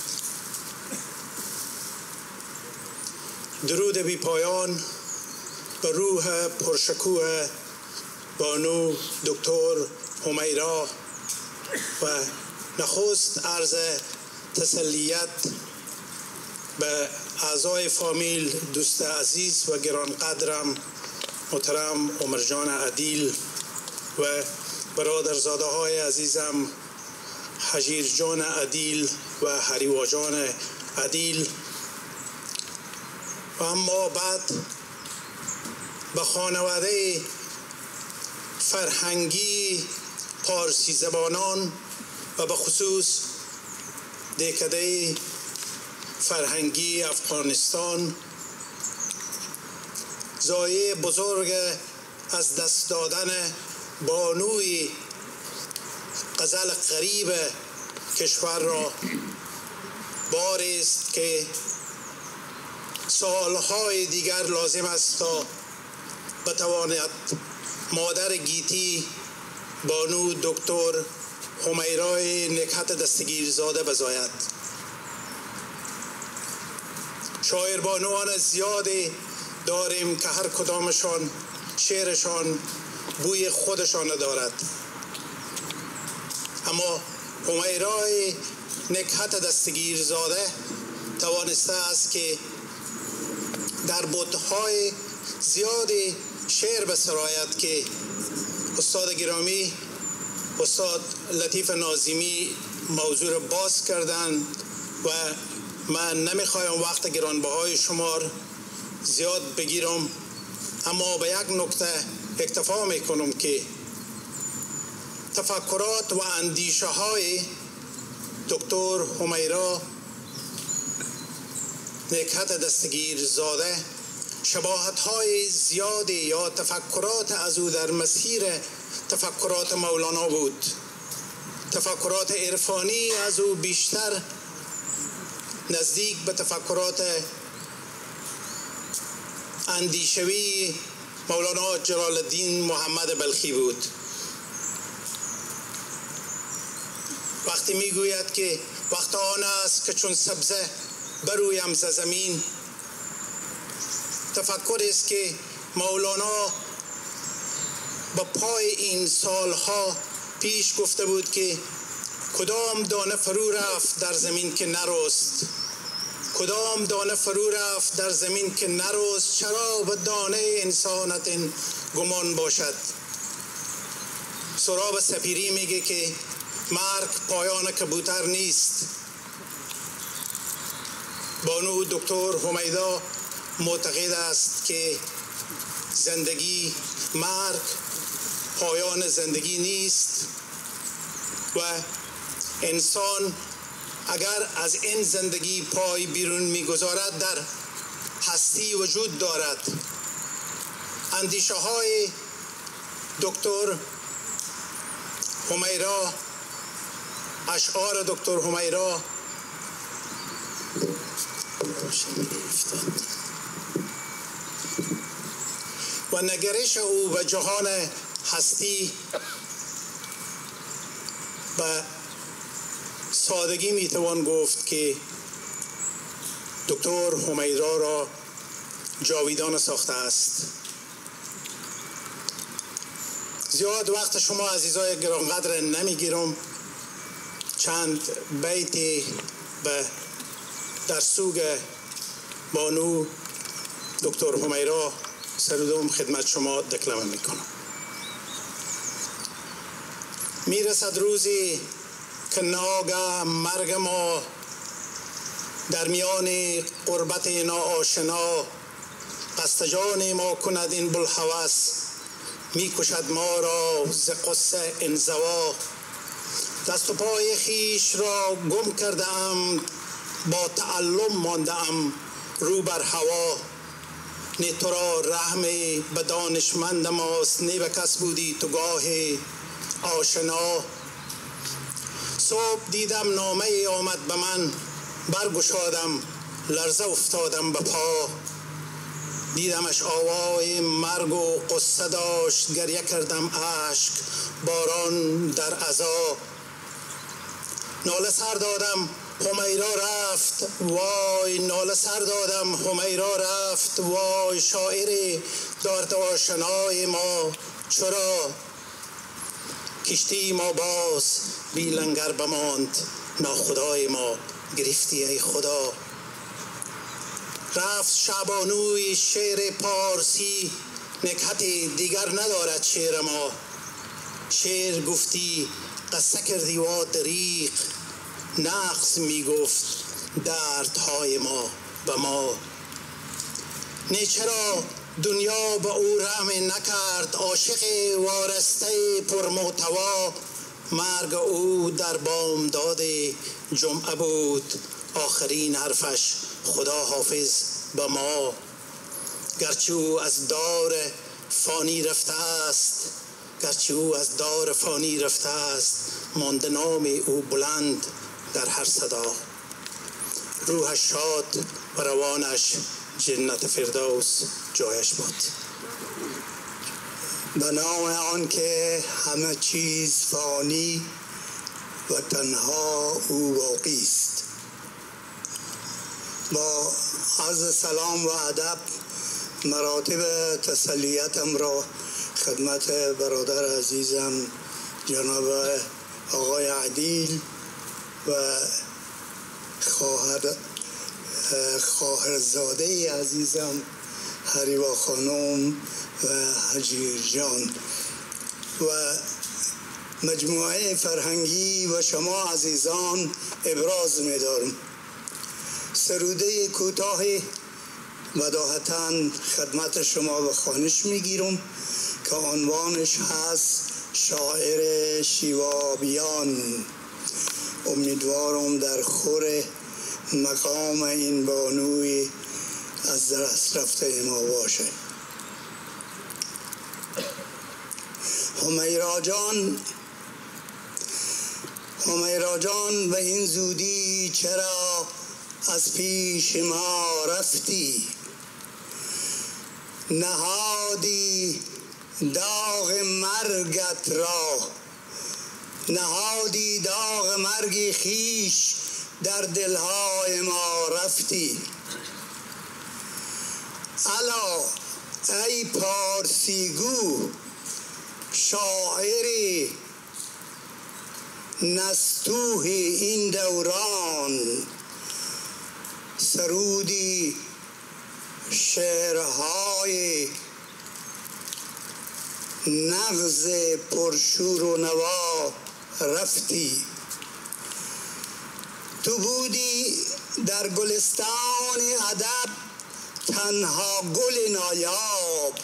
درود بی پایان به روح پرشکوه بانو دکتر حمیرا و نخست عرض تسلیت به اعضای فامیل، دوست عزیز و گرانقدرم محترم عمر جان عدیل و برادرزاده های عزیزم حجیر جان عدیل و هریوا جان عدیل. و اما بعد به خانواده فرهنگی پارسی زبانان و به خصوص دهکده فرهنگی افغانستان، زایه بزرگ از دست دادن بانوی غزل غریب کشور را باری است که سالهای دیگر لازم است تا بتواند مادر گیتی بانو دکتر حمیرای نکهت دستگیرزاده بزاید. شاعر بانوان زیادی داریم که هر کدامشان شعرشان بوی خودشان دارد، اما حمیرای نکهت دستگیرزاده توانسته است که در بُت‌های زیادی شعر بسراید که استاد گرامی استاد لطیف ناظمی موضوع را باز کردند و من نمیخوایم وقت گرانبهای شما زیاد بگیرم، اما به یک نکته اکتفا میکنم که تفکرات و اندیشه های دکتر حمیرا نکهت دستگیر زاده شباهت های زیادی یا تفکرات از او در مسیر تفکرات مولانا بود. تفکرات عرفانی از او بیشتر نزدیک به تفکرات اندیشوی مولانا جلال الدین محمد بلخی بود. وقتی میگوید که وقت آن است که چون سبزه برویم ز زمین، تفکر است که مولانا با پای این سالها پیش گفته بود که کدام دانه فرو رفت در زمین که نرست، کدام دانه فرو رفت در زمین که نرست، چرا به دانه انسانت گمان باشد. سراب سپیری میگه که مرگ پایان کبوتر نیست. بانو دکتر حمیدا معتقد است که زندگی، مرگ پایان زندگی نیست و انسان اگر از این زندگی پای بیرون میگذارد در هستی وجود دارد. اندیشه های دکتر حمیرا، اشعار دکتر حمیرا و نگرش او به جهان هستی به سادگی میتوان گفت که دکتر حمیرا را جاویدان ساخته است. زیاد وقت شما عزیزای گرانقدر نمیگیرم. چند بیت به در سوگ بانو دکتر حمیرا سرودم خدمت شما دکلمه میکنم. میرسد روزی که ناگه مرگ ما در میان قربت ناآشنا، قصد جان ما کند این بلحوث، میکشد ما را ز قصه انزوا. دست و پای خیش را گم کرده ام، با تعلم مانده ام رو بر هوا. نه تو را رحم به دانشمند ماست، نه به کس بودی تو گاه آشنا. صبح دیدم نامه آمد به من، برگشادم لرزه افتادم به پا. دیدمش آوای مرگ و قصه داشت، گریه کردم اشک باران در عزا. ناله سر دادم حمیرا رفت وای، ناله سر دادم حمیرا رفت وای. شاعر دارد آشنای ما چرا، کشتی ما باز بی لنگر بماند، ناخدای ما گرفتی ای خدا. رفت شعبانوی شعر پارسی، نکهت دیگر ندارد شعر ما. شعر گفتی قصه کردی و دریغ، نقص می گفت دردهای ما به ما. نه چرا دنیا به او رحم نکرد، عاشق وارسته پرمحتوا. مرگ او در بامداد جمعه بود، آخرین حرفش خدا حافظ به ما. گرچه او از دار فانی رفته است، گرچه او از دار فانی رفته است، مانده نام او بلند در هر صدا. روحش شاد و روانش جنت فردوس جایش بود. به نام آن که همه چیز فانی و تنها او باقی است. با عرض سلام و ادب مراتب تسلیتم را خدمت برادر عزیزم جناب آقای عدیل و خواهر خواهرزاده عزیزم هریوا خانم و حجیر جان و مجموعه فرهنگی و شما عزیزان ابراز می دارم. سروده کوتاه بداهتاً خدمت شما به خوانش می گیرم که عنوانش هست شاعر شیوابیان. امیدوارم در خور مقام این بانوی از دست رفته ما باشه. حمیرا جان، حمیرا جان به این زودی چرا از پیش ما رفتی؟ نهادی داغ مرگت را، نهادی داغ مرگ خیش در دلهای ما رفتی. الا ای پارسیگو شاعری نستوه این دوران، سرودی شعرهای نغز پرشور و نوا رفتی. تو بودی در گلستان ادب تنها گل نایاب،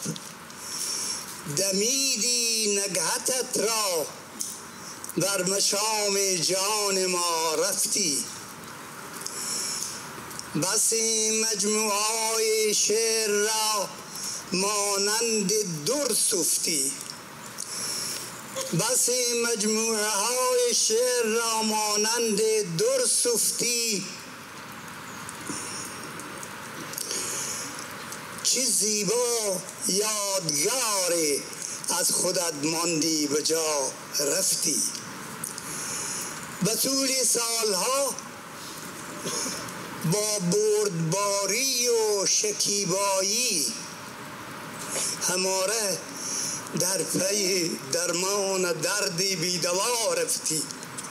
دمیدی نگهتت را بر مشام جان ما رفتی. بسی مجموعه شعر را مانند در سفتی، بسی مجموعه های شعر را مانند در سفتی. چه زیبا یادگاری از خودت ماندی به جا رفتی. به طول سالها با بردباری و شکیبایی هماره در پی درمان دردی بیدوا رفتی.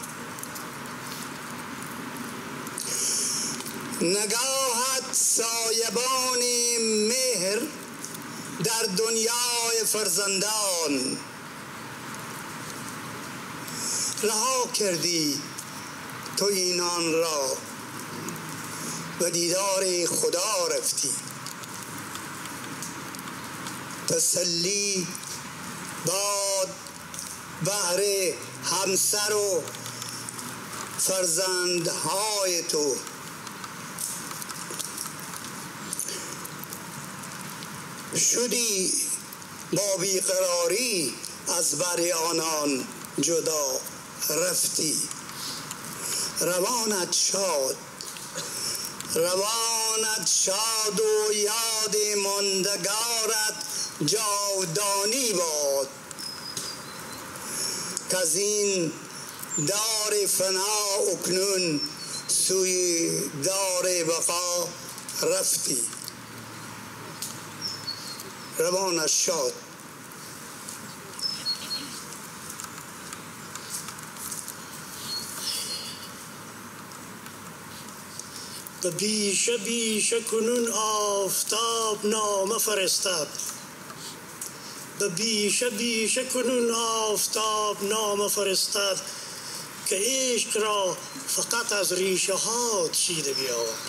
نگاهت سایبان مهر در دنیای فرزندان، رها کردی تو اینان را و دیدار خدا رفتی. تسلی باد بهر همسر و فرزندهای تو. شدی با بیقراری از بر آنان جدا رفتی. روانت شاد، روانت شاد و یاد ماندگارت جاودانی باد، که از این دار فنا اکنون سوی دار بقا رفتی. روانت شاد. به بیش بیش کنون آفتاب نامه فرستد، به بیش بیش کنون آفتاب نامه فرستد، که عشق را فقط از ریشه ها چیده بیاورد.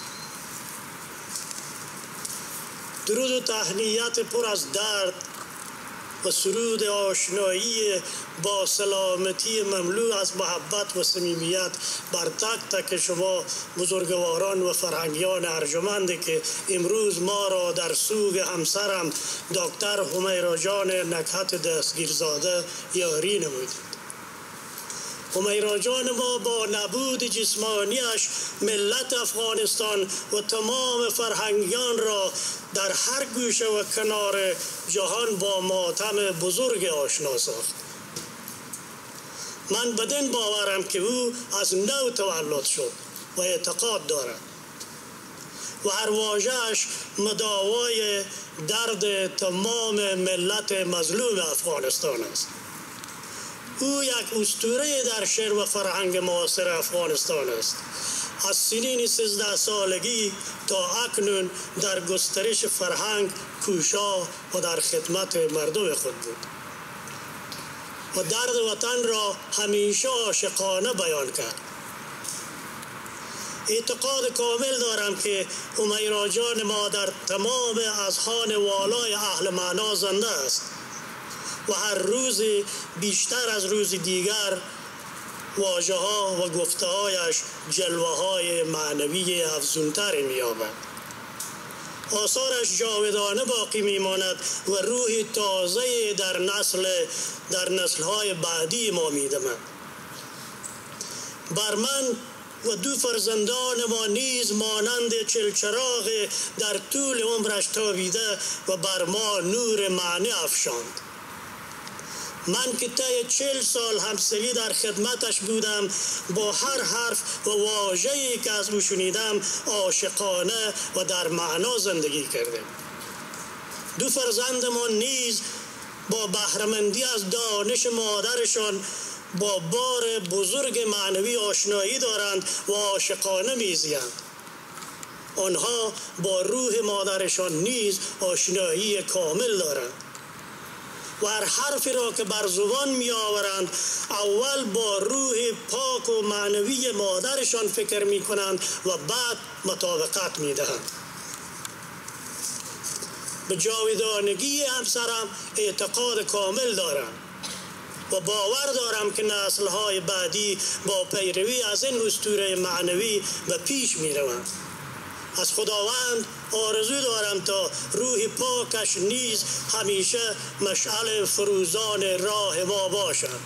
درود و تهنیت پر از درد و سرود آشنایی با سلامتی مملو از محبت و صمیمیت بر تک تک شما بزرگواران و فرهنگیان ارجمند که امروز ما را در سوگ همسرم دکتر همیرا جان نکهت دستگیرزاده یاری نمودید. همیرا جان ما با نبود جسمانیش ملت افغانستان و تمام فرهنگیان را در هر گوشه و کنار جهان با ماتم بزرگ آشنا ساخت. من بدین باورم که او از نو تولد شد و اعتقاد دارد و هر واژه‌اش مداوای درد تمام ملت مظلوم افغانستان است. او یک اسطوره در شعر و فرهنگ معاصر افغانستان است. از سنین سیزده سالگی تا اکنون در گسترش فرهنگ کوشا و در خدمت مردم خود بود و درد وطن را همیشه عاشقانه بیان کرد. اعتقاد کامل دارم که همیرا جان ما در تمام اذهان والای اهل معنا زنده است و هر روز بیشتر از روز دیگر واژه ها و گفته هایش جلوه های معنوی افزونتر می یابد. آثارش جاودانه باقی می ماند و روح تازه در نسل در نسل های بعدی ما می دمد. بر من و دو فرزندان ما نیز مانند چلچراغ در طول عمرش تابیده و بر ما نور معنی افشاند. من که طی چل سال همسری در خدمتش بودم، با هر حرف و واژه‌ای که از او شنیدم عاشقانه و در معنا زندگی کردم. دو فرزندمان نیز با بهره‌مندی از دانش مادرشان با بار بزرگ معنوی آشنایی دارند و عاشقانه می‌زیند. آنها با روح مادرشان نیز آشنایی کامل دارند. و هر حرفی را که بر زبان می آورند اول با روح پاک و معنوی مادرشان فکر می کنند و بعد مطابقت می دهند. به جاودانگی همسرم اعتقاد کامل دارم و باور دارم که نسل‌های بعدی با پیروی از این اسطوره معنوی به پیش می روند. از خداوند آرزو دارم تا روح پاکش نیز همیشه مشعل فروزان راه ما باشد.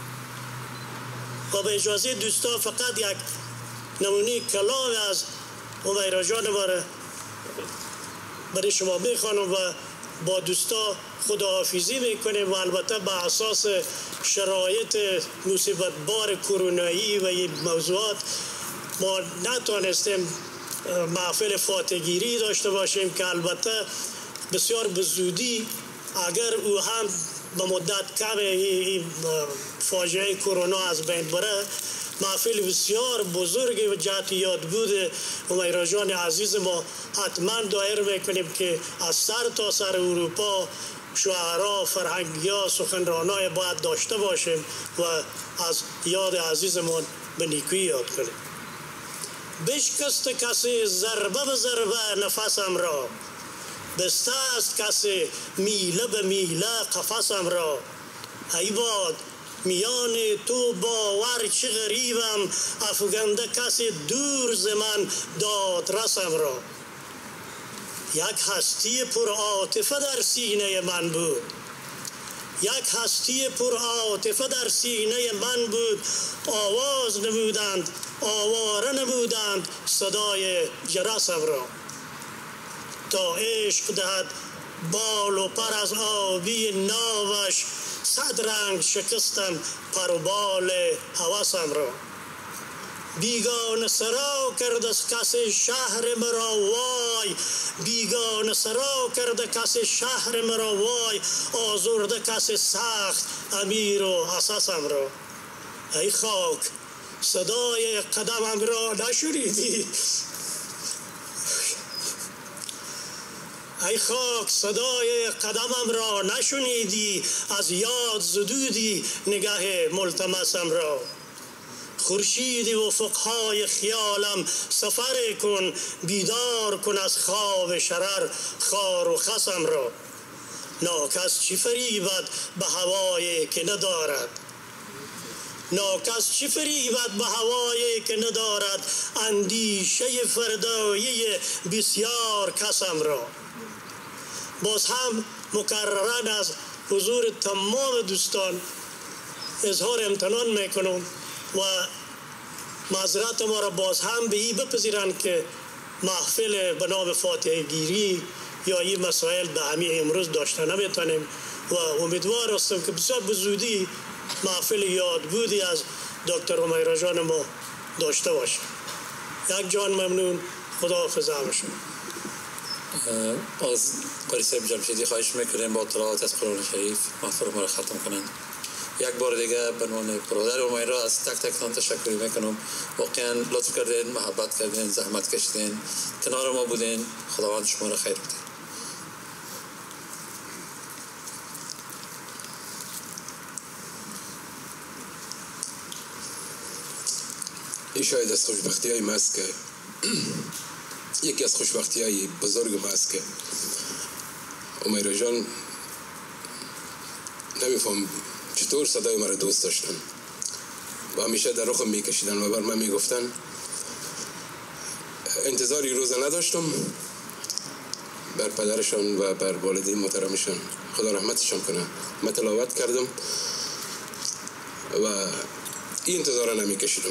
و به اجازه دوستا فقط یک نمونه کلام از امیرا جان باره برای شما میخوانم و با دوستا خداحافظی میکنیم و البته به اساس شرایط مصیبت بار کرونایی و این موضوعات ما نتونستیم محفل فاتحگیری داشته باشیم که البته بسیار بزودی اگر او هم به مدت کم این فاجعه کرونا از بین بره محفل بسیار بزرگی و جهت یاد بود امیرا جان عزیز ما حتما دایر میکنیم که از سر تا سر اروپا شعرا، فرهنگیا، سخنرانای باید داشته باشیم و از یاد عزیزمان به نیکویی یاد کنیم. بشکست کسی ضربه به ضربه نفسم را، بسته است کسی میله به میله قفسم را. ای باد میان تو باور چه غریبم، افگنده کسی دور ز من داد رسم را. یک هستی پر عاطفه در سینه من بود، یک هستی پر عاطفه در سینه من بود. آواز نمودند آواره نمودند صدای جرسم را. تا عشق دهد بال و پر از آبی ناوش، صد رنگ شکستم پر و بال هوسم را. بیگانه سرا کرد از کسی شهر مرا وای، بیگانه سرا کرد کسی شهر مرا وای. آزرده کسی سخت امیر و اساسم را. ای خاک صدای قدمم را نشنیدی، ای خاک صدای قدمم را نشنیدی، از یاد زدودی نگه ملتمسم را. خورشید افقهای خیالم سفر کن، بیدار کن از خواب شرر خار و خسم را. ناکس چی فریبد به هوایی که ندارد، ناکس چی فریبد به هوایی که ندارد. اندیشه فردایی بسیار کسم را. باز هم مکررن از حضور تمام دوستان اظهار امتنان میکنم و معذرت ما را باز هم به این بپذیرند که محفل به نام فاتحه گیری یا این مسائل به همین امروز داشته نمیتونیم و امیدوار هستم که بسیار بزودی محفل یادبودی از دکتر امیرا جان ما داشته باشیم. یک جان ممنون. خداحافظ همه شما. از قاری صاحب جمشیدی خواهش میکنیم با تلاوت از قرآن شریف محفل ما را ختم کنند. یک بار دیگه به عنوان برادر امیرا از تک تک تان تشکر میکنم. واقعا لطف کردین، محبت کردین، زحمت کشیدین، کنار ما بودین. خداوند شما را خیر بده. این شاید از خوشبختی های ماست که یکی از خوشبختی های بزرگ ماست که امیرا جان نمیفهم چطور صدای مرا دوست داشتن و همیشه در رخم میکشیدن و بر من میگفتن. انتظاری روزه نداشتم بر پدرشان و بر والدین محترمشان، خدا رحمتشان کنه. من تلاوت کردم و این انتظار نمیکشیدم.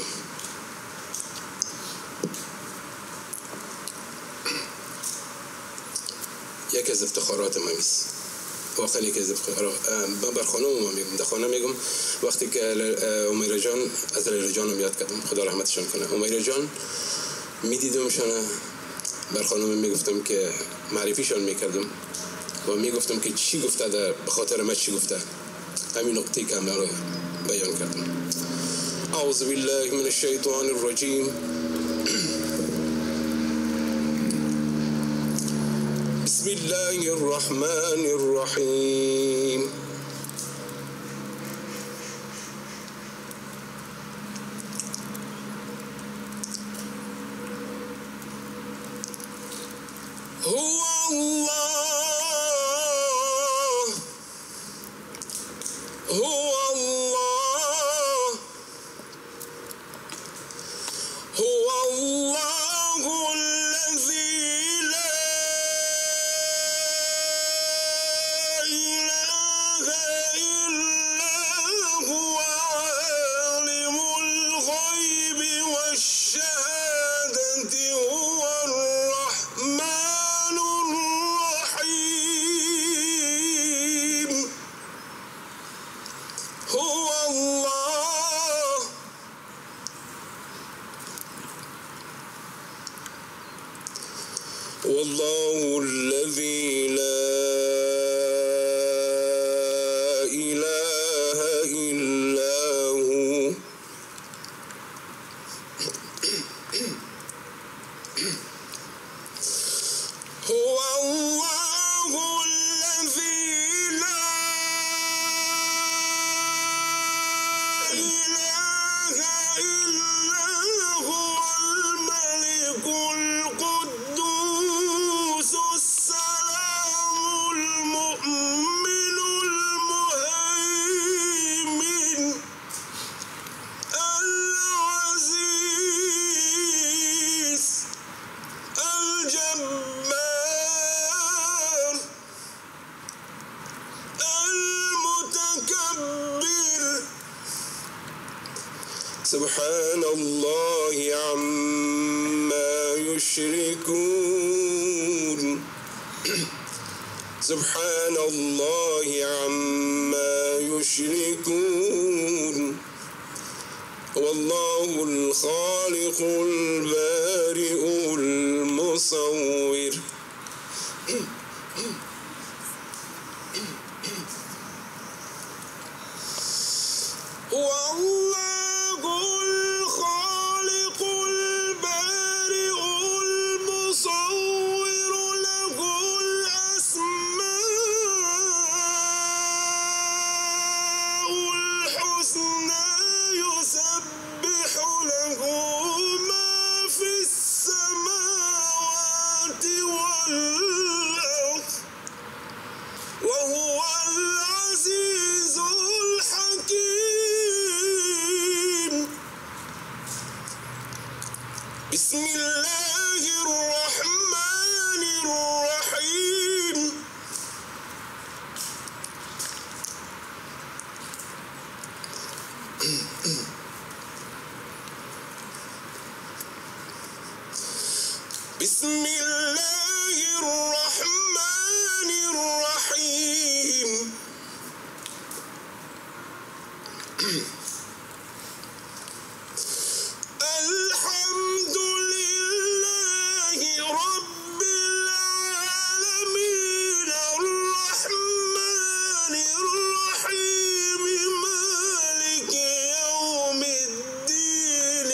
یکی از افتخارات من است. واقعا یکی از افتخارات. من بر خانم ما میگم، در خانه میگم وقتی که امیرا جان از لیلا جانم یاد کردم، خدا رحمتشان کنه. امیرا جان میدیدمشان، بر خانم میگفتم که معرفیشان میکردم و میگفتم که چی گفته، در به خاطر من چی گفته. همین نقطه که من رو بیان کردم. اعوذ بالله من الشیطان الرجیم. بسم الله الرحمن الرحیم. الله الذي لا إله إلا هو هو الله الذي لا إله إلا هو الملك القدوس السلام المؤمن المهيمن العزيز الجبار المتكبر سبحان الله عما يشركون سبحان الله عما يشركون والله الخالق البارئ المصور هو الله الخالق البارئ المصور له الأسماء الحسنى يسبح له ما في السماوات والأرض وهو العزيز الحكيم بسم الله الرحمن الرحيم بسم الله الرحمن الرحيم الحمد لله رب العالمين الرحمن الرحيم مالك يوم الدين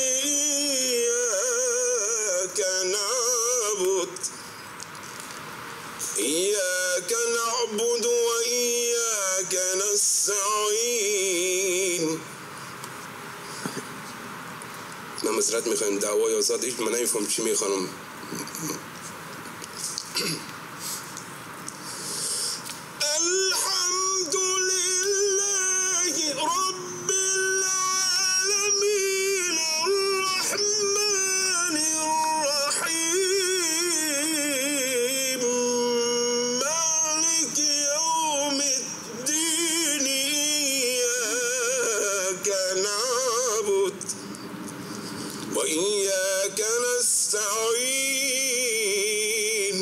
إياك نعبد إياك نعبد وإياك نستعين من مزرعت میخوایم دعوای آزاد ایش من نمیفهم چی میخوانم الحمد لله رب العالمين الرحمن الرحيم مالك يوم الدين إياك نعبد وإياك نستعين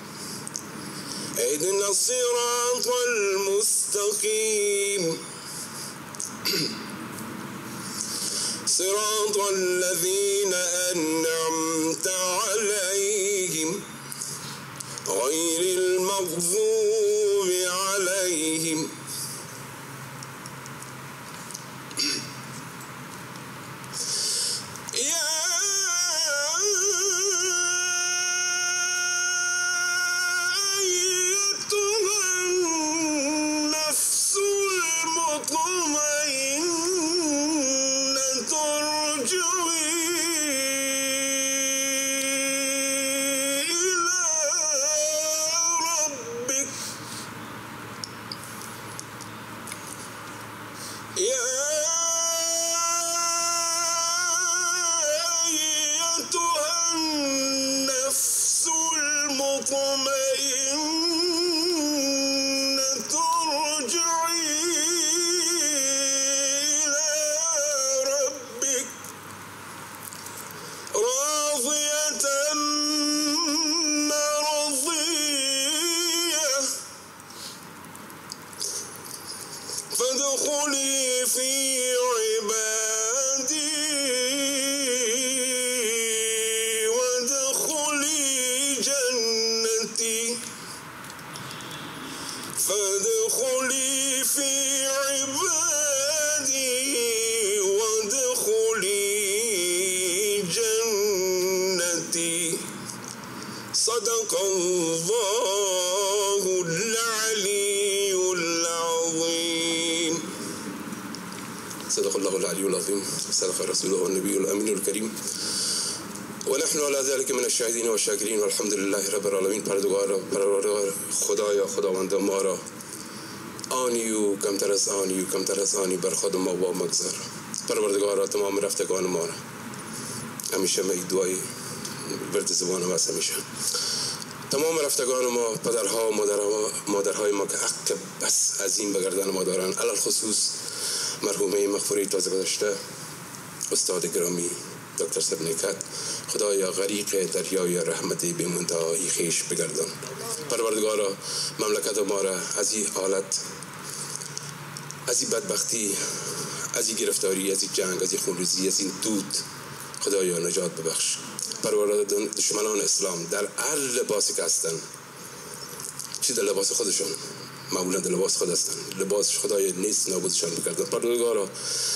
اهدنا الصراط المستقيم صراط الذين أنعمت عليهم غير المغضوب عليهم فادخلي في عبادي وادخلي جنتي صدق الله العلي العظيم. صدق الله العلي العظيم. صدق رسوله النبي الأمين الكريم. ونحن على ذلك من الشاهدين والشاکرین والحمد لله رب العالمین. پروردگار پروردگار خدایا خداوند ما را آنی و کمتر از آنی و کمتر از آنی بر خود ما با مگذار. پروردگارا تمام رفتگان ما را همیشه می دعای ورد زبانم است، همیشه تمام رفتگان ما، پدرها و مادرها مادرهای ما که حق بس عظیم به گردن ما دارند، علل خصوص مرحومه مغفوری تازه گذشته استاد گرامی دکتر سبنیکت، خدایا غریق دریای رحمت بی منتهایی خیش بگردان. پروردگارا مملکت ما را از این حالت، از این بدبختی، از این گرفتاری، از این جنگ، از این خونریزی، از این دود خدایا نجات ببخش. پروردگار دشمنان اسلام در هر لباسی که هستند، چی در لباس خودشون معمولا در لباس خود هستند، لباس خدای نیست نابودشان بگردان. پروردگارا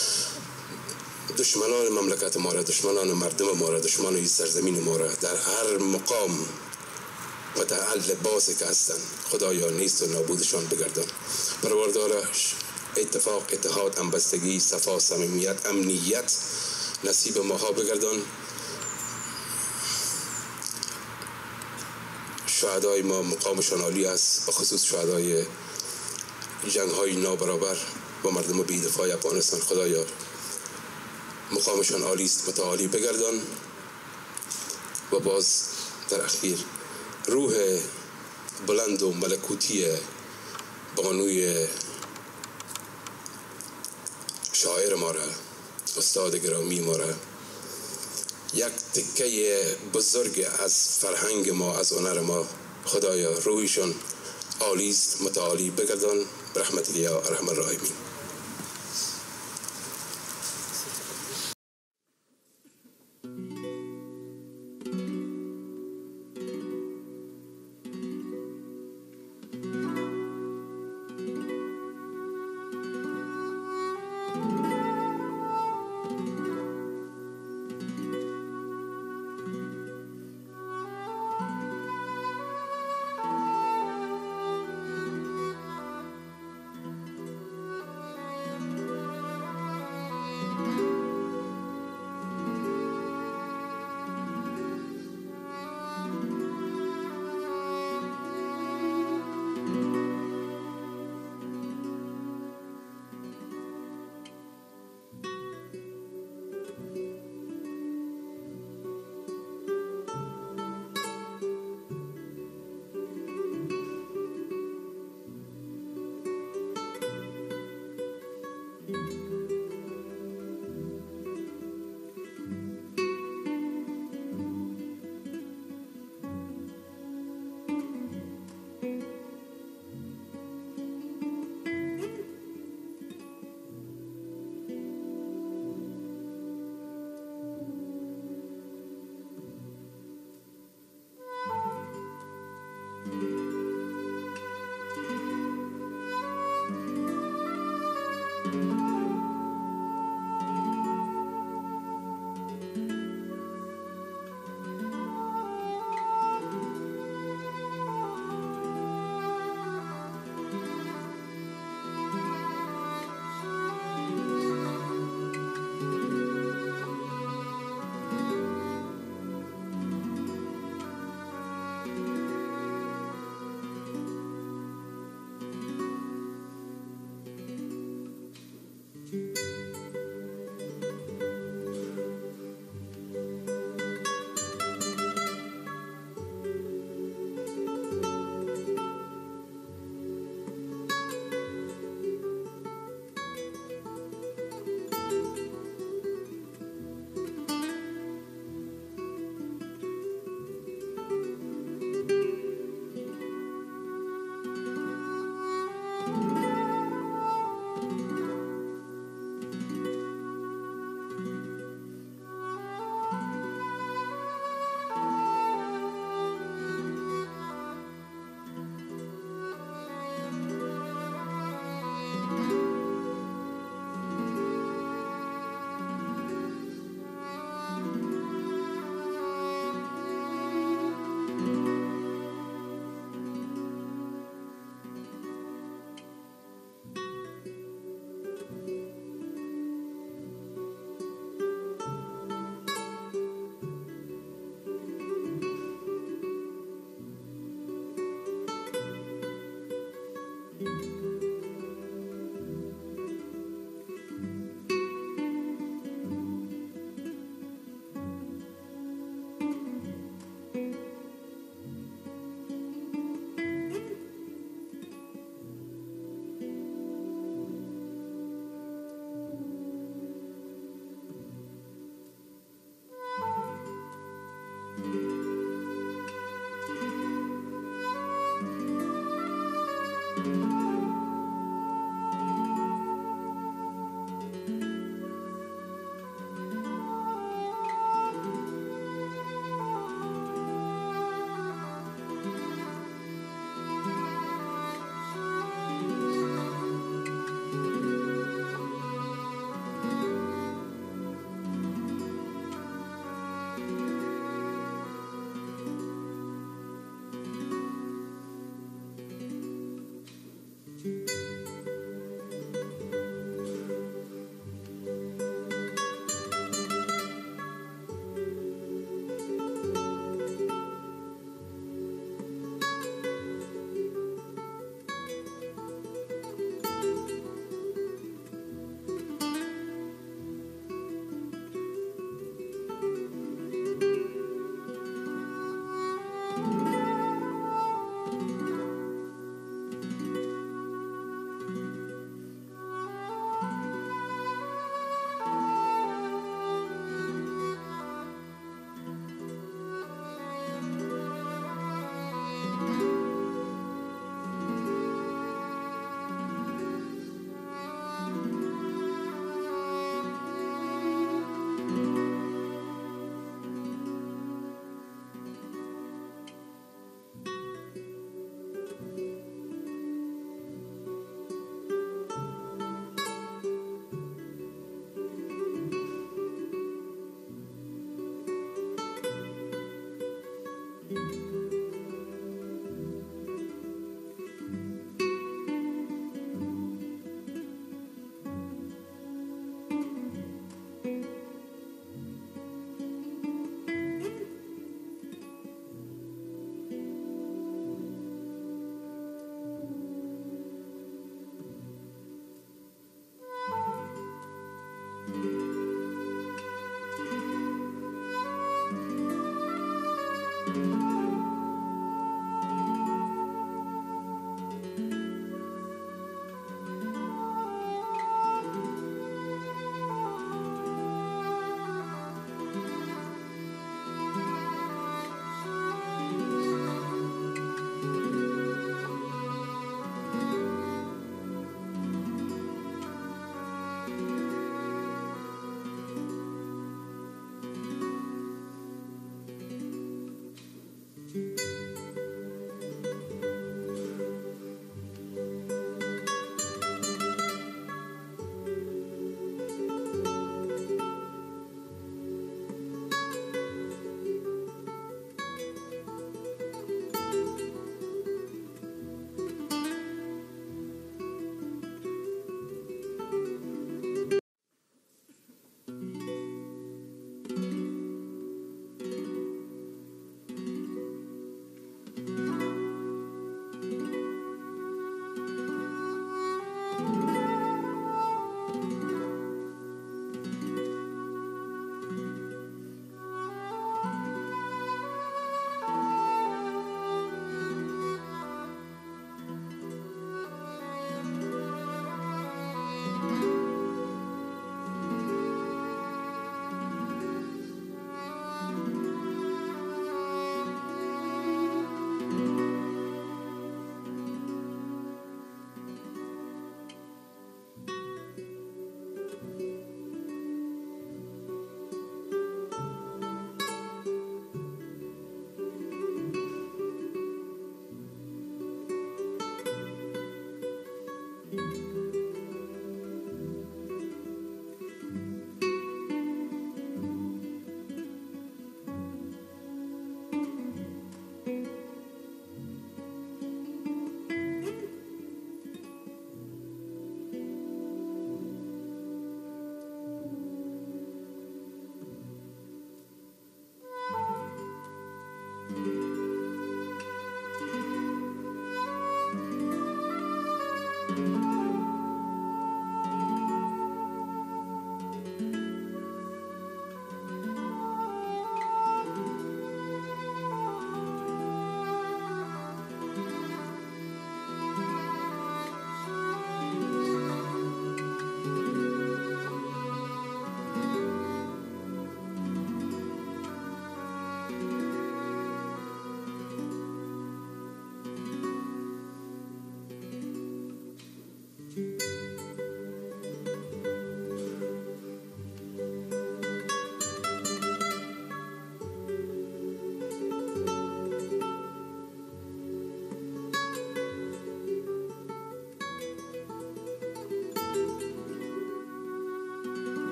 دشمنان مملکت ما را، دشمنان مردم ما را، دشمنان این سرزمین ما را در هر مقام و در هر لباسی که هستند خدایا نیست و نابودشان بگردان. پروردگارا اتفاق، اتحاد، همبستگی، صفا، صمیمیت، امنیت نصیب ماها بگردان. شهدای ما مقامشان عالی است، به خصوص شهدای جنگ های نابرابر و مردم بی‌دفاع افغانستان، خدایا مقامشان عالی است، متعالی بگردان. و باز در اخیر روح بلند و ملکوتی بانوی شاعر ما را، استاد گرامی ما را، یک تکه بزرگ از فرهنگ ما، از هنر ما، خدایا روحشان عالی است، متعالی بگردان برحمتک یا ارحم الراحمین.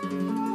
you.